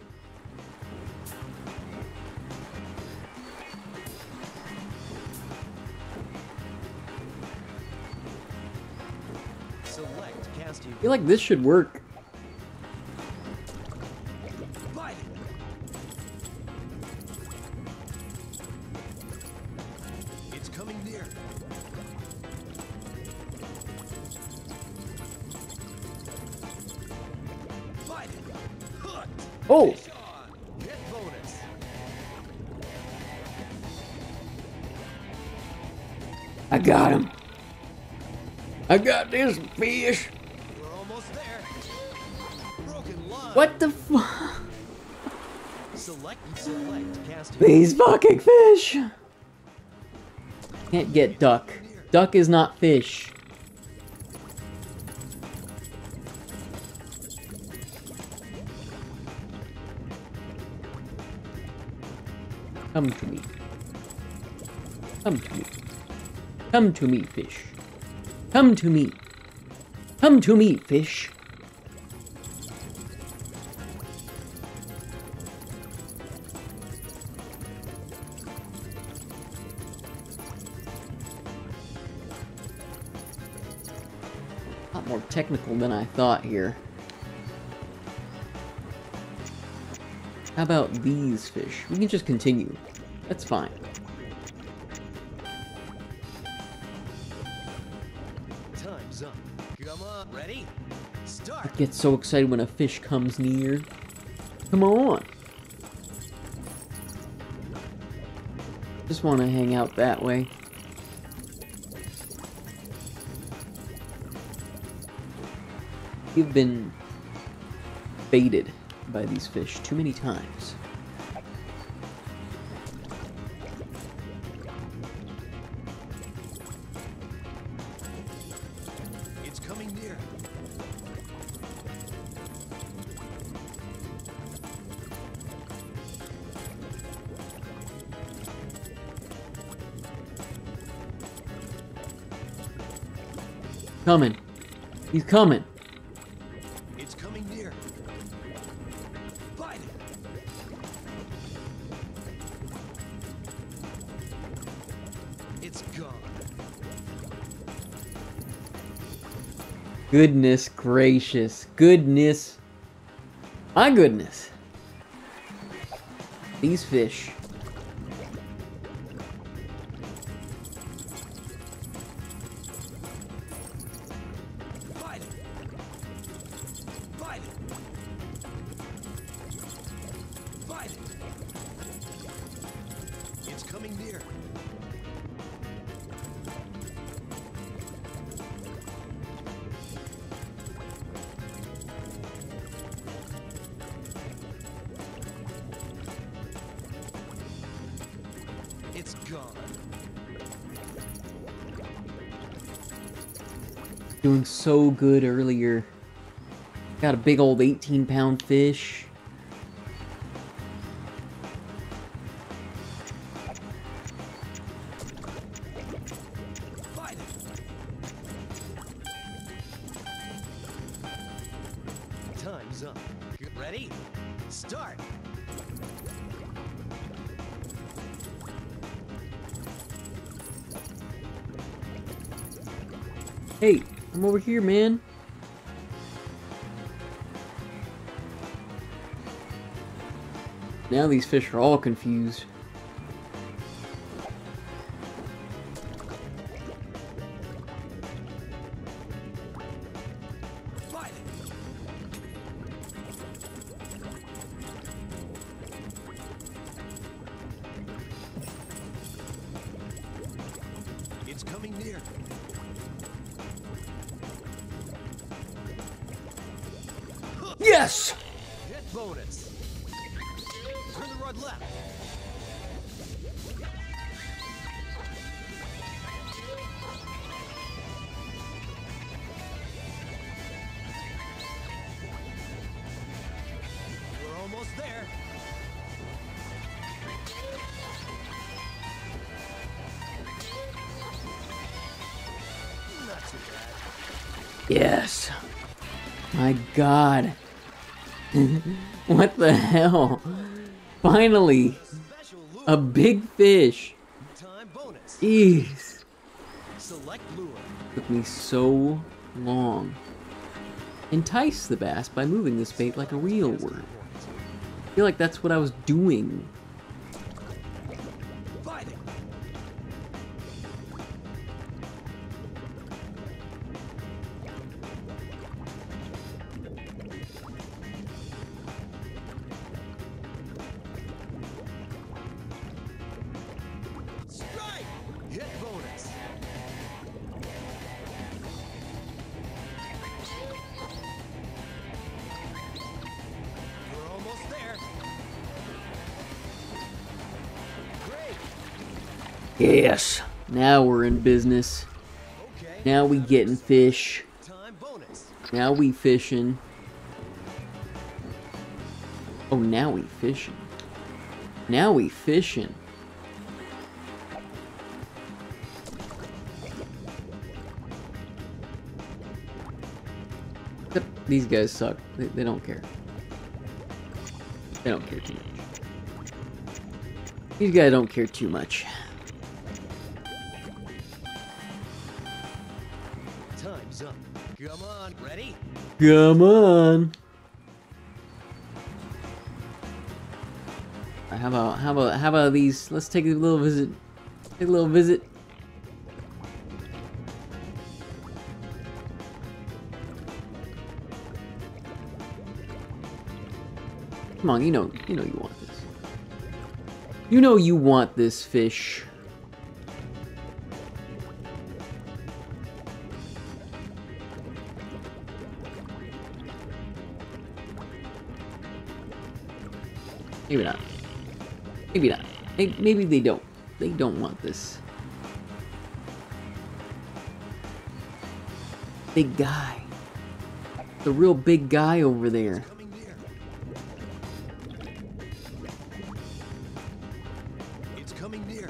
Select casting. I feel like this should work. Bite it. It's coming near. Bite it. Hooked. Oh! Fish on. Hit bonus. I got him. I got this fish. We're almost there. Broken line. What the fuck? Select select casting. These fucking fish. Can't get duck. Duck is not fish. Come to me. Come to me. Come to me, fish. Come to me. Come to me, fish. A lot more technical than I thought here. How about these fish? We can just continue. That's fine. Time's up. Come on. Ready? Start. I get so excited when a fish comes near. Come on. Just want to hang out that way. You've been baited by these fish too many times. It's coming near. Coming. He's coming. It's coming near. Bite it. It's gone. Goodness gracious. Goodness. My goodness. These fish. Fight it. Fight it. Fight it. It's coming near. It's gone. Doing so good earlier. Got a big old eighteen pound fish. Fight it. Time's up. Get ready? Start. Hey, I'm over here, man. Now these fish are all confused. Fight it. It's coming near. Yes! Hit bonus. Turn the rod left. We're almost there. Not too bad. Yes. My God. What the hell? Finally, Special lure. a big fish. Time bonus. Jeez. Select lure. Took me so long. Entice the bass by moving this bait like a real worm. I feel like that's what I was doing. Fight it. Strike. Hit bonus. We're almost there. Great. Yes. Now we're in business. Okay. Now we getting fish. Time bonus. Now we fishing. Oh, now we fishing. Now we fishing. Except these guys suck. They, they don't care. They don't care too much. These guys don't care too much. Time's up. Come on. Ready? Come on. How about how about how about these? Let's take a little visit. Take a little visit. Come on, you know, you know you want this. You know you want this fish. Maybe not. Maybe not. Maybe, maybe they don't. They don't want this. Big guy. The real big guy over there. Coming near. It's coming near.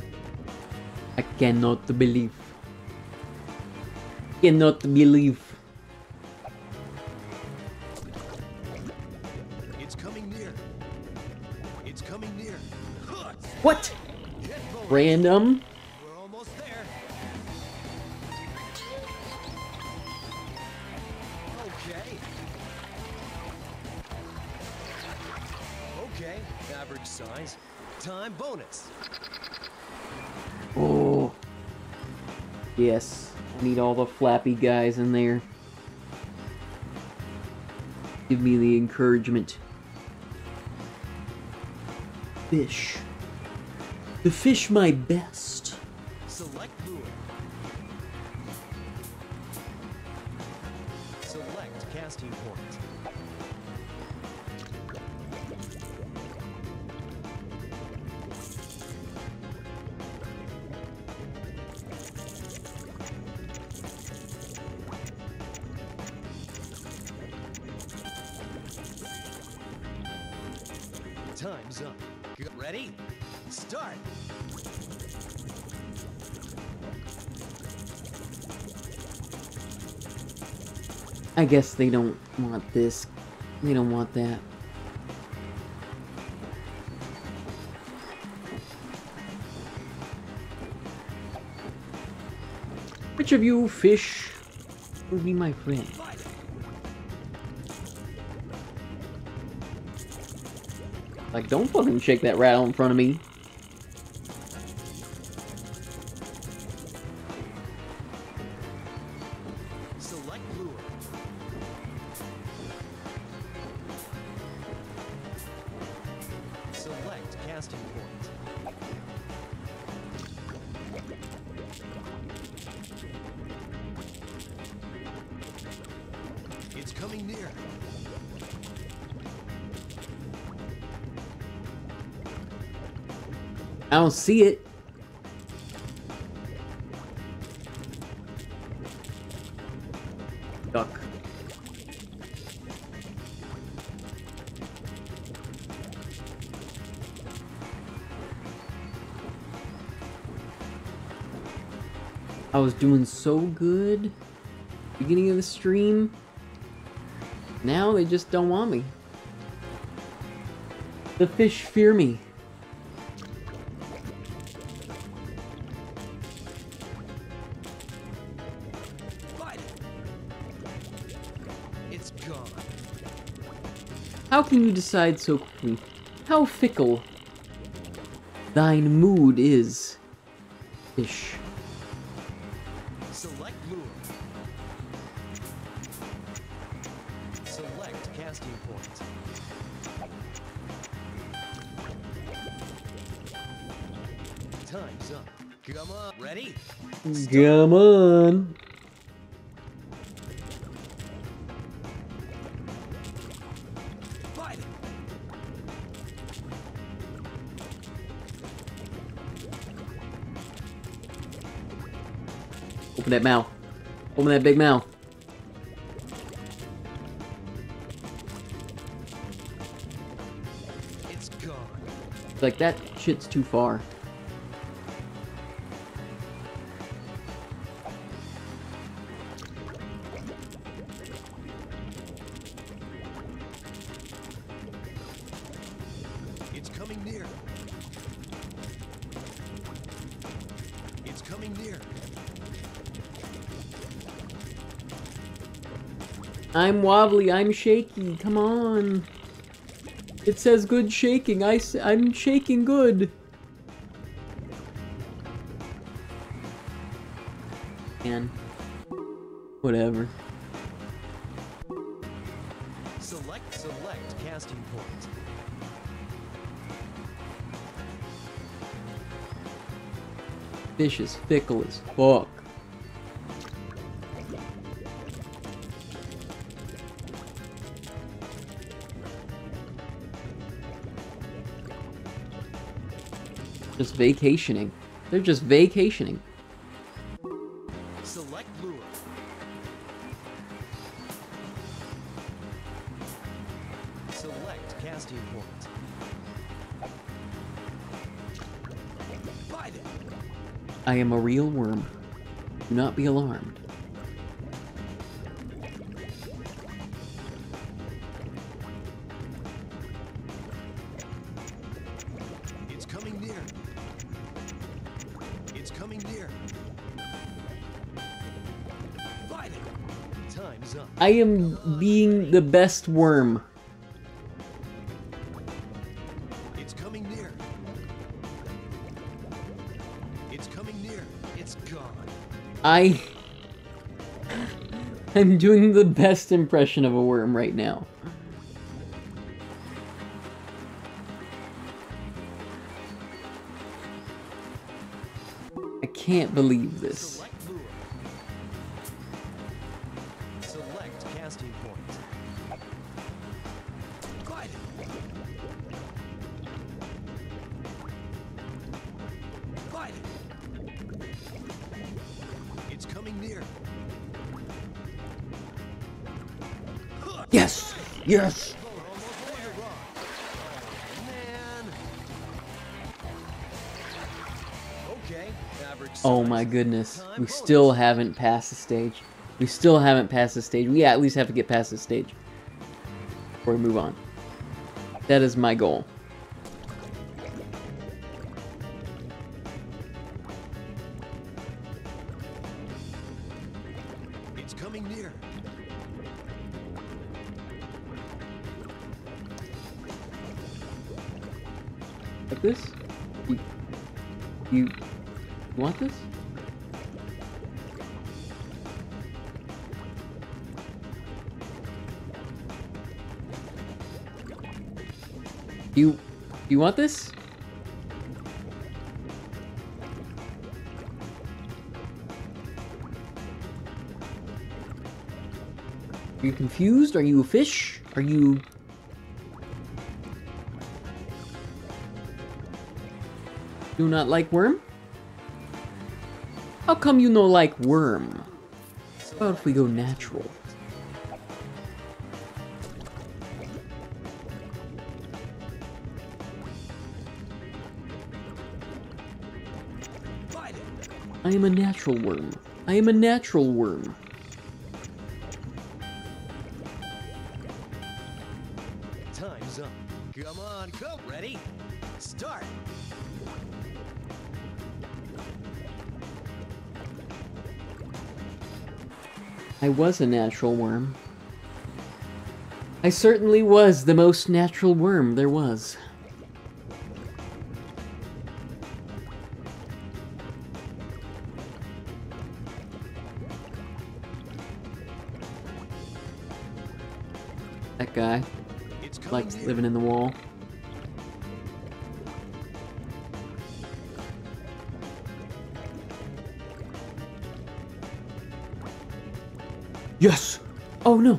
I cannot believe. Cannot believe. It's coming near. What? Hit bonus. Random? We're almost there. Okay. Okay, average size. Time bonus. Oh. Yes. I need all the flappy guys in there. Give me the encouragement. Fish. The fish my best. Select lure. Select casting point. Time's up. Get ready? Start. I guess they don't want this. They don't want that. Which of you fish will be my friend? Fight. Like, don't fucking shake that rattle in front of me. Select lure. Select casting point. It's coming near. I don't see it. Duck. I was doing so good beginning of the stream. Now they just don't want me. The fish fear me. Fight. It's gone. How can you decide so quickly? How fickle thine mood is, fish. Select lure. Select casting point. Time's up. Come on. Ready? Come on. Fight. Open that mouth. Open that big mouth. It's gone. Like, that shit's too far. It's coming near. It's coming near. I'm wobbly, I'm shaky, come on. It says good shaking, I s I'm shaking good. Man. Whatever. Select, select casting point. Fish is fickle as fuck. Just vacationing. They're just vacationing. Select lure. Select casting point. Fight it. I am a real worm. Do not be alarmed. Time's up. I am being the best worm. It's coming near. It's coming near. It's gone. I... I'm doing the best impression of a worm right now. I can't believe this. Select lure. Select casting point. Glide it. Glide it. It's coming near. Yes! Yes! Man. Okay. Average Oh size. my goodness. Time We bonus. still haven't passed the stage. We still haven't passed the stage. We at least have to get past the stage before we move on. That is my goal. It's coming near. Like this? You, you want this? You, you want this? Are you confused? Are you a fish? Are you... Do not like worm? How come you no like worm? How about if we go natural? Glide it. I am a natural worm. I am a natural worm. Time's up. Come on, go. Ready? Start. I was a natural worm. I certainly was the most natural worm there was. That guy It's coming likes near. living in the wall. Yes! Oh no!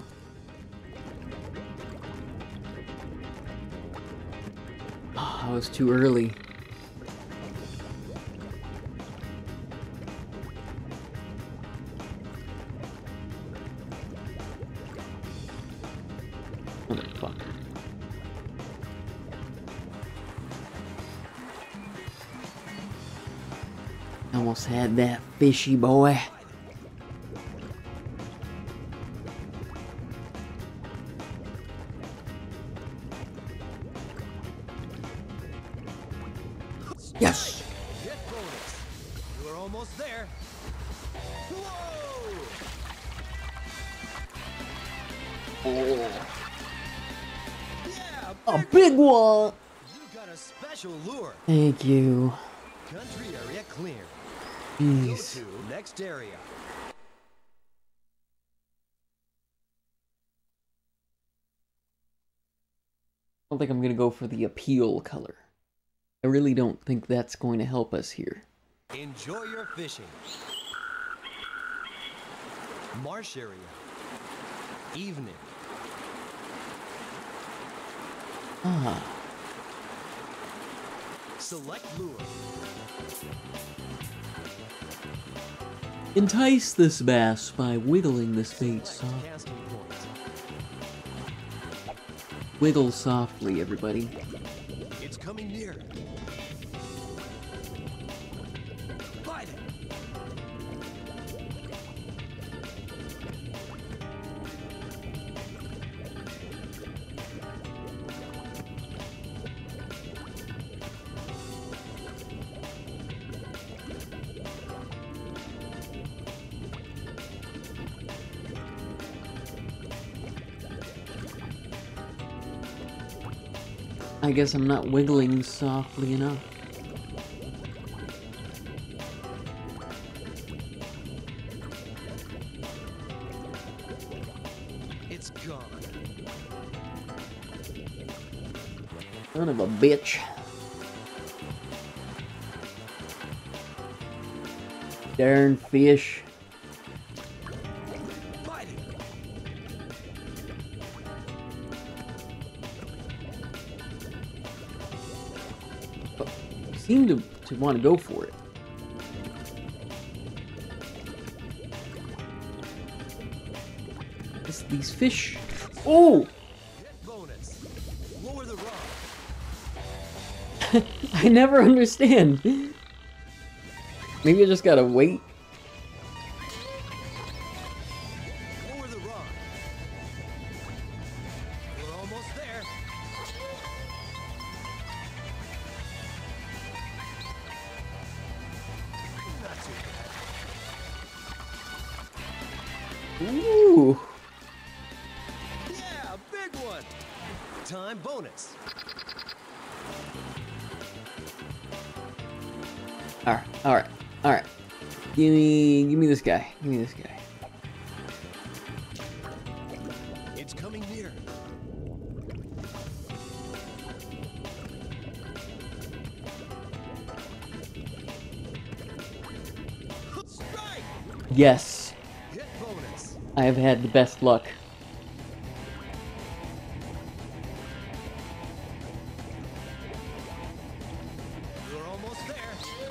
Oh, I was too early. Motherfucker. Almost had that fishy boy. Yes! Hit bonus. We're almost there. Whoa! Oh, Yeah, a big one! you got a special lure. Thank you. Country area clear. Go Jeez. to next area. I don't think I'm gonna go for the appeal color. I really don't think that's going to help us here. Enjoy your fishing. Marsh area. Evening. Ah, Select lure. entice this bass by wiggling this bait Select soft. casting point. Wiggle softly, everybody. It's coming near. Glide it. I guess I'm not wiggling softly enough. It's gone. Son of a bitch. Darn fish. Fight it. Oh, you seem to, to want to go for it. This, these fish. Oh! Hit bonus. Lower the rock. I never understand. Maybe I just gotta wait. Lower the rock. We're almost there. Not too bad. Ooh. Yeah, big one. Time bonus. Alright, alright, alright. Give me, give me this guy. Give me this guy. It's coming near. Strike! Yes, Hit bonus. I have had the best luck. We're almost there.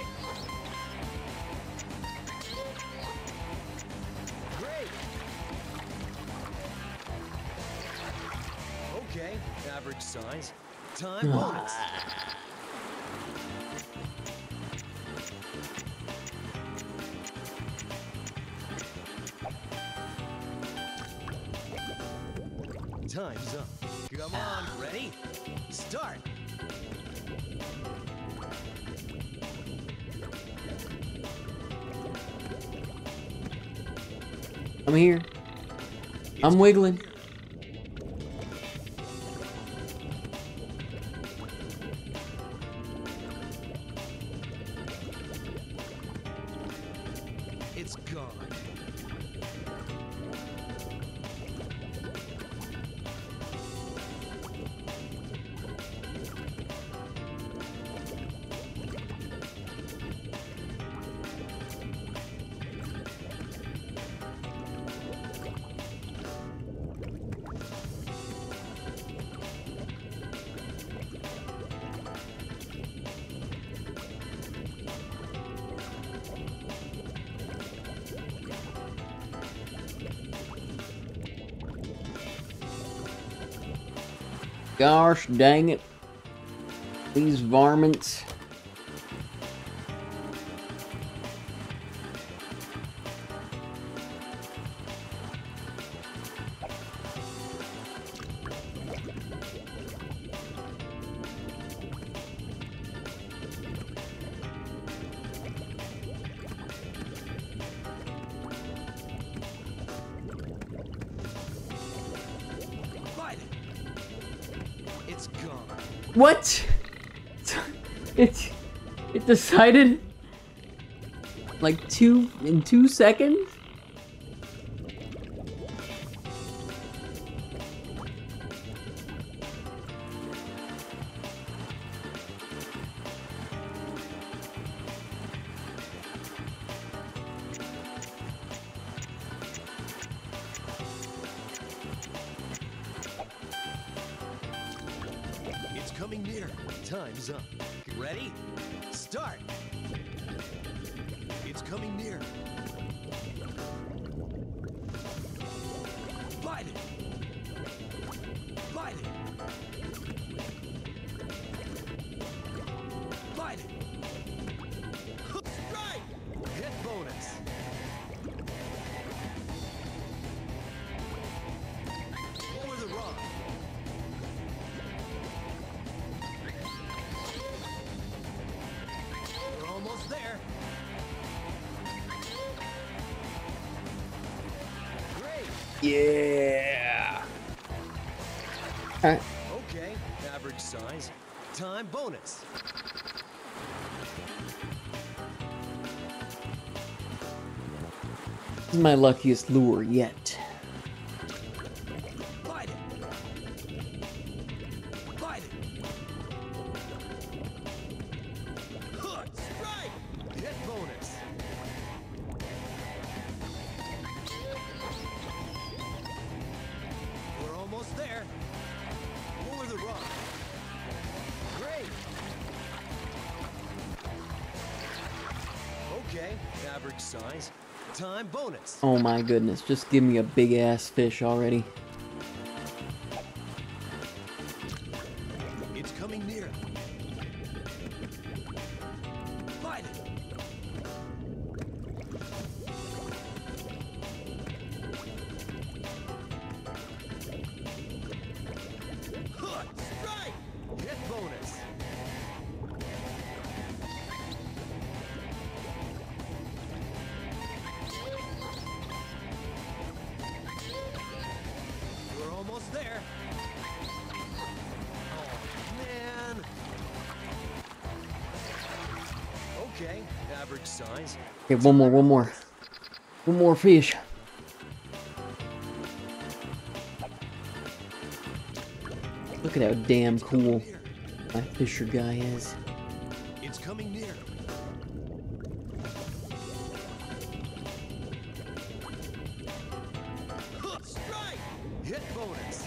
Great. Okay, average size. Time bonus. Time's up. Come on, ready? Start. I'm here. I'm wiggling. It's gone. Gosh dang it. These varmints. Fight it. It's gone. What? It it decided like two in two seconds? It's coming near. Time's up. Ready? Start. It's coming near. Bite it. Bite it. Bite it. Strike! Hit bonus. Lower the rock. We're almost there. Great. Yeah. Alright. Okay, average size. Time bonus. This is my luckiest lure yet. Fight it. Fight it. Hook, strike. Hit bonus. We're almost there. Over the rock. Great. Okay, average size. Time bonus. Oh my goodness, just give me a big ass fish already. It's coming near. Fight it. Hook, strike. Hit bonus. We're almost there. Oh, man. Okay, average size. Okay, one more, one more. One more fish. Look at how damn cool my fisher guy is. It's coming near. Hook, strike. Hit bonus.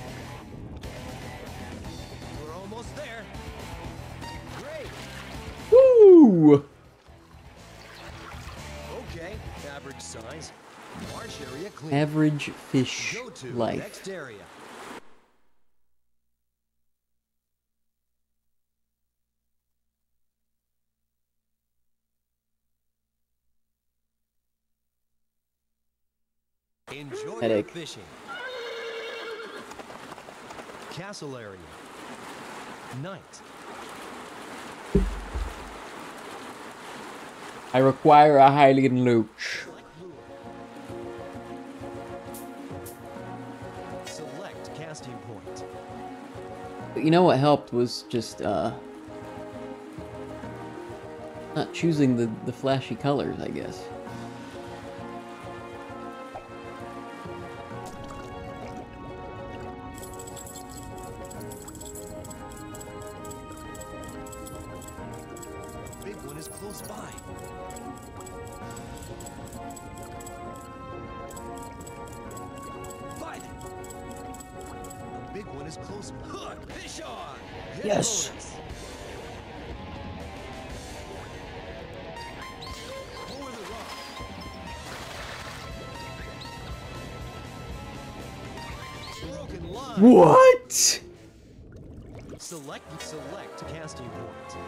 We're almost there. Great. Woo! Okay, average size. Marsh area clear. Average fish Go to life. next area. Enjoy Headache. your fishing. Castle area. Night. I require a Hylian Loach. Select lure. Select casting point. But you know what helped was just, uh... not choosing the, the flashy colors, I guess. Big one is close by. Fight it. The big one is close. Hook. Fish on. Hit Yes. bonus. Over the rock. Broken line. What? Select, select casting point.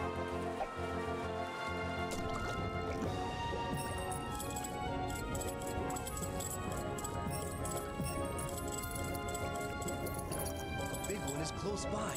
Big one is close by.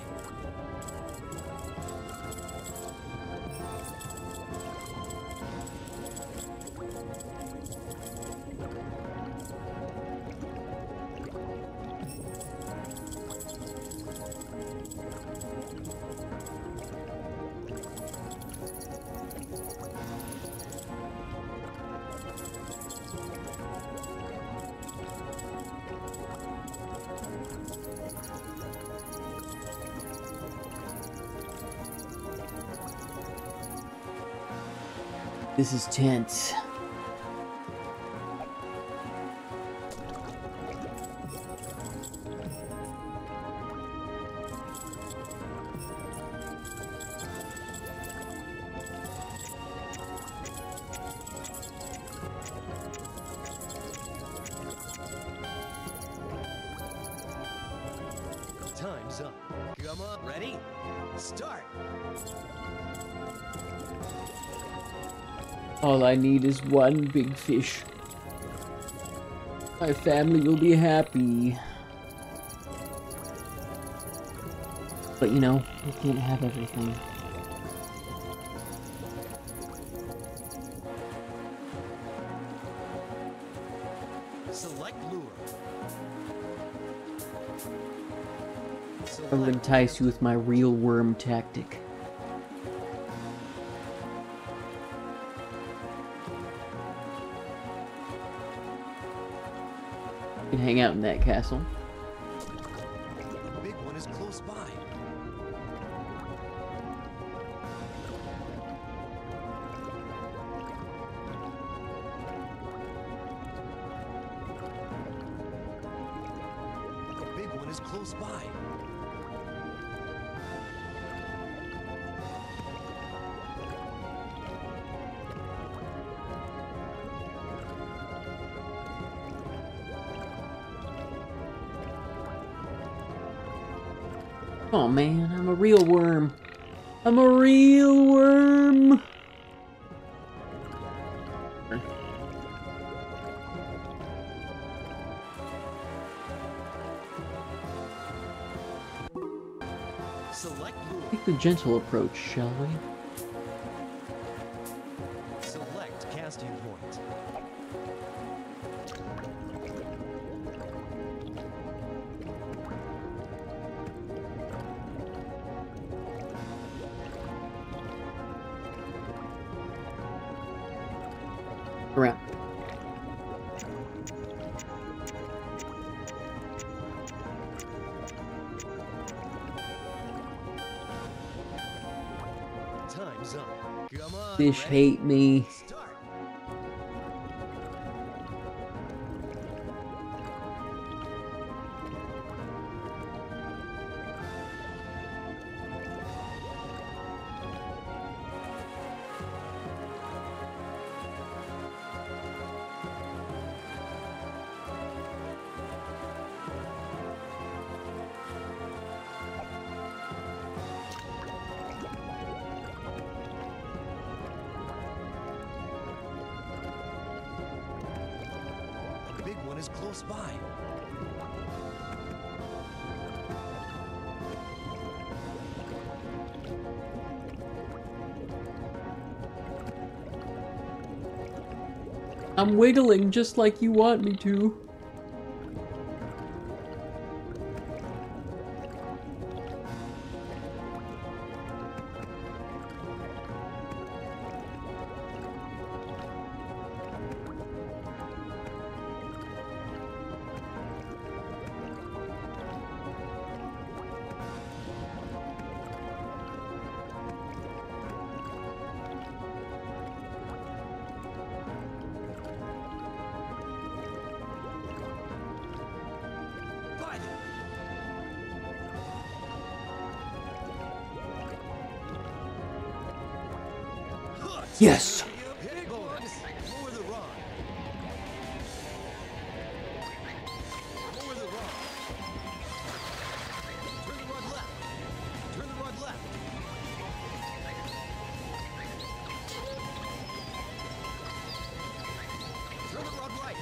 This is tense. Time's up. Come on, ready? Start. All I need is one big fish. My family will be happy. But you know, we can't have everything. Select lure. I will entice you with my real worm tactic. You can hang out in that castle. The big one is close by. The big one is close by. Oh man, I'm a real worm. I'm a real worm. Select move. Take the gentle approach, shall we? Select casting point. Around. Time's up. Come on. Fish ready? hate me. Start. The big one is close by. I'm wiggling just like you want me to. Fight it. Huh. Yes! Big bonus. Lower the rod. Lower the rod. Turn the rod left. Turn the rod left. Turn the rod right.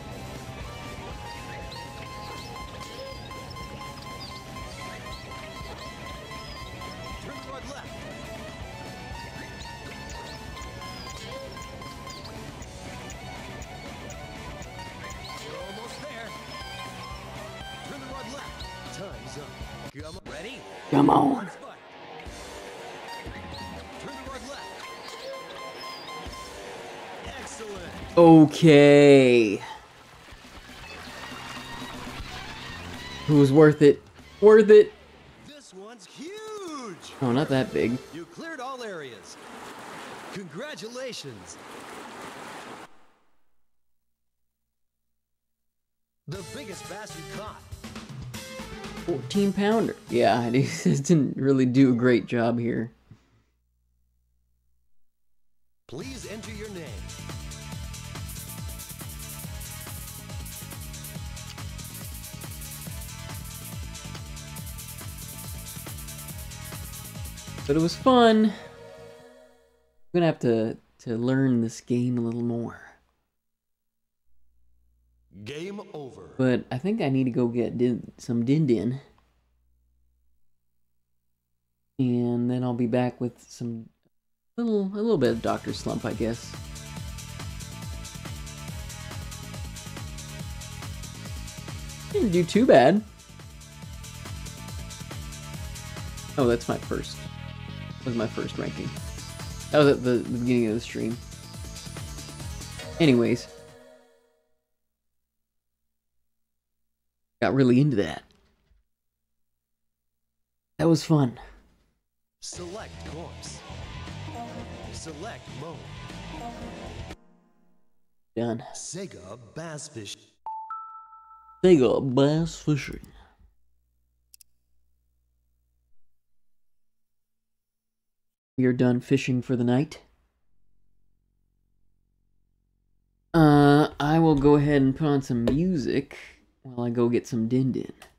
Turn the rod left. You're almost there. Turn the rod left. Time's up. Come on. Ready? Come on. Let's fight. Turn the rod left. Excellent. Okay. It was worth it. Worth it. This one's huge. Oh, not that big. You cleared all areas. Congratulations. The biggest bass you caught. fourteen pounder. Yeah, I didn't really do a great job here. Please enter your name. But it was fun. I'm gonna have to, to learn this game a little more. Game over. But I think I need to go get din some Din Din. And then I'll be back with some little a little bit of Doctor Slump, I guess. Didn't do too bad. Oh, that's my first. That was my first ranking. That was at the, the beginning of the stream. Anyways. Got really into that. That was fun. Select course. Select mode. Done. Sega Bass Fishing. Sega Bass Fishing. We are done fishing for the night. Uh, I will go ahead and put on some music while I go get some Din Din.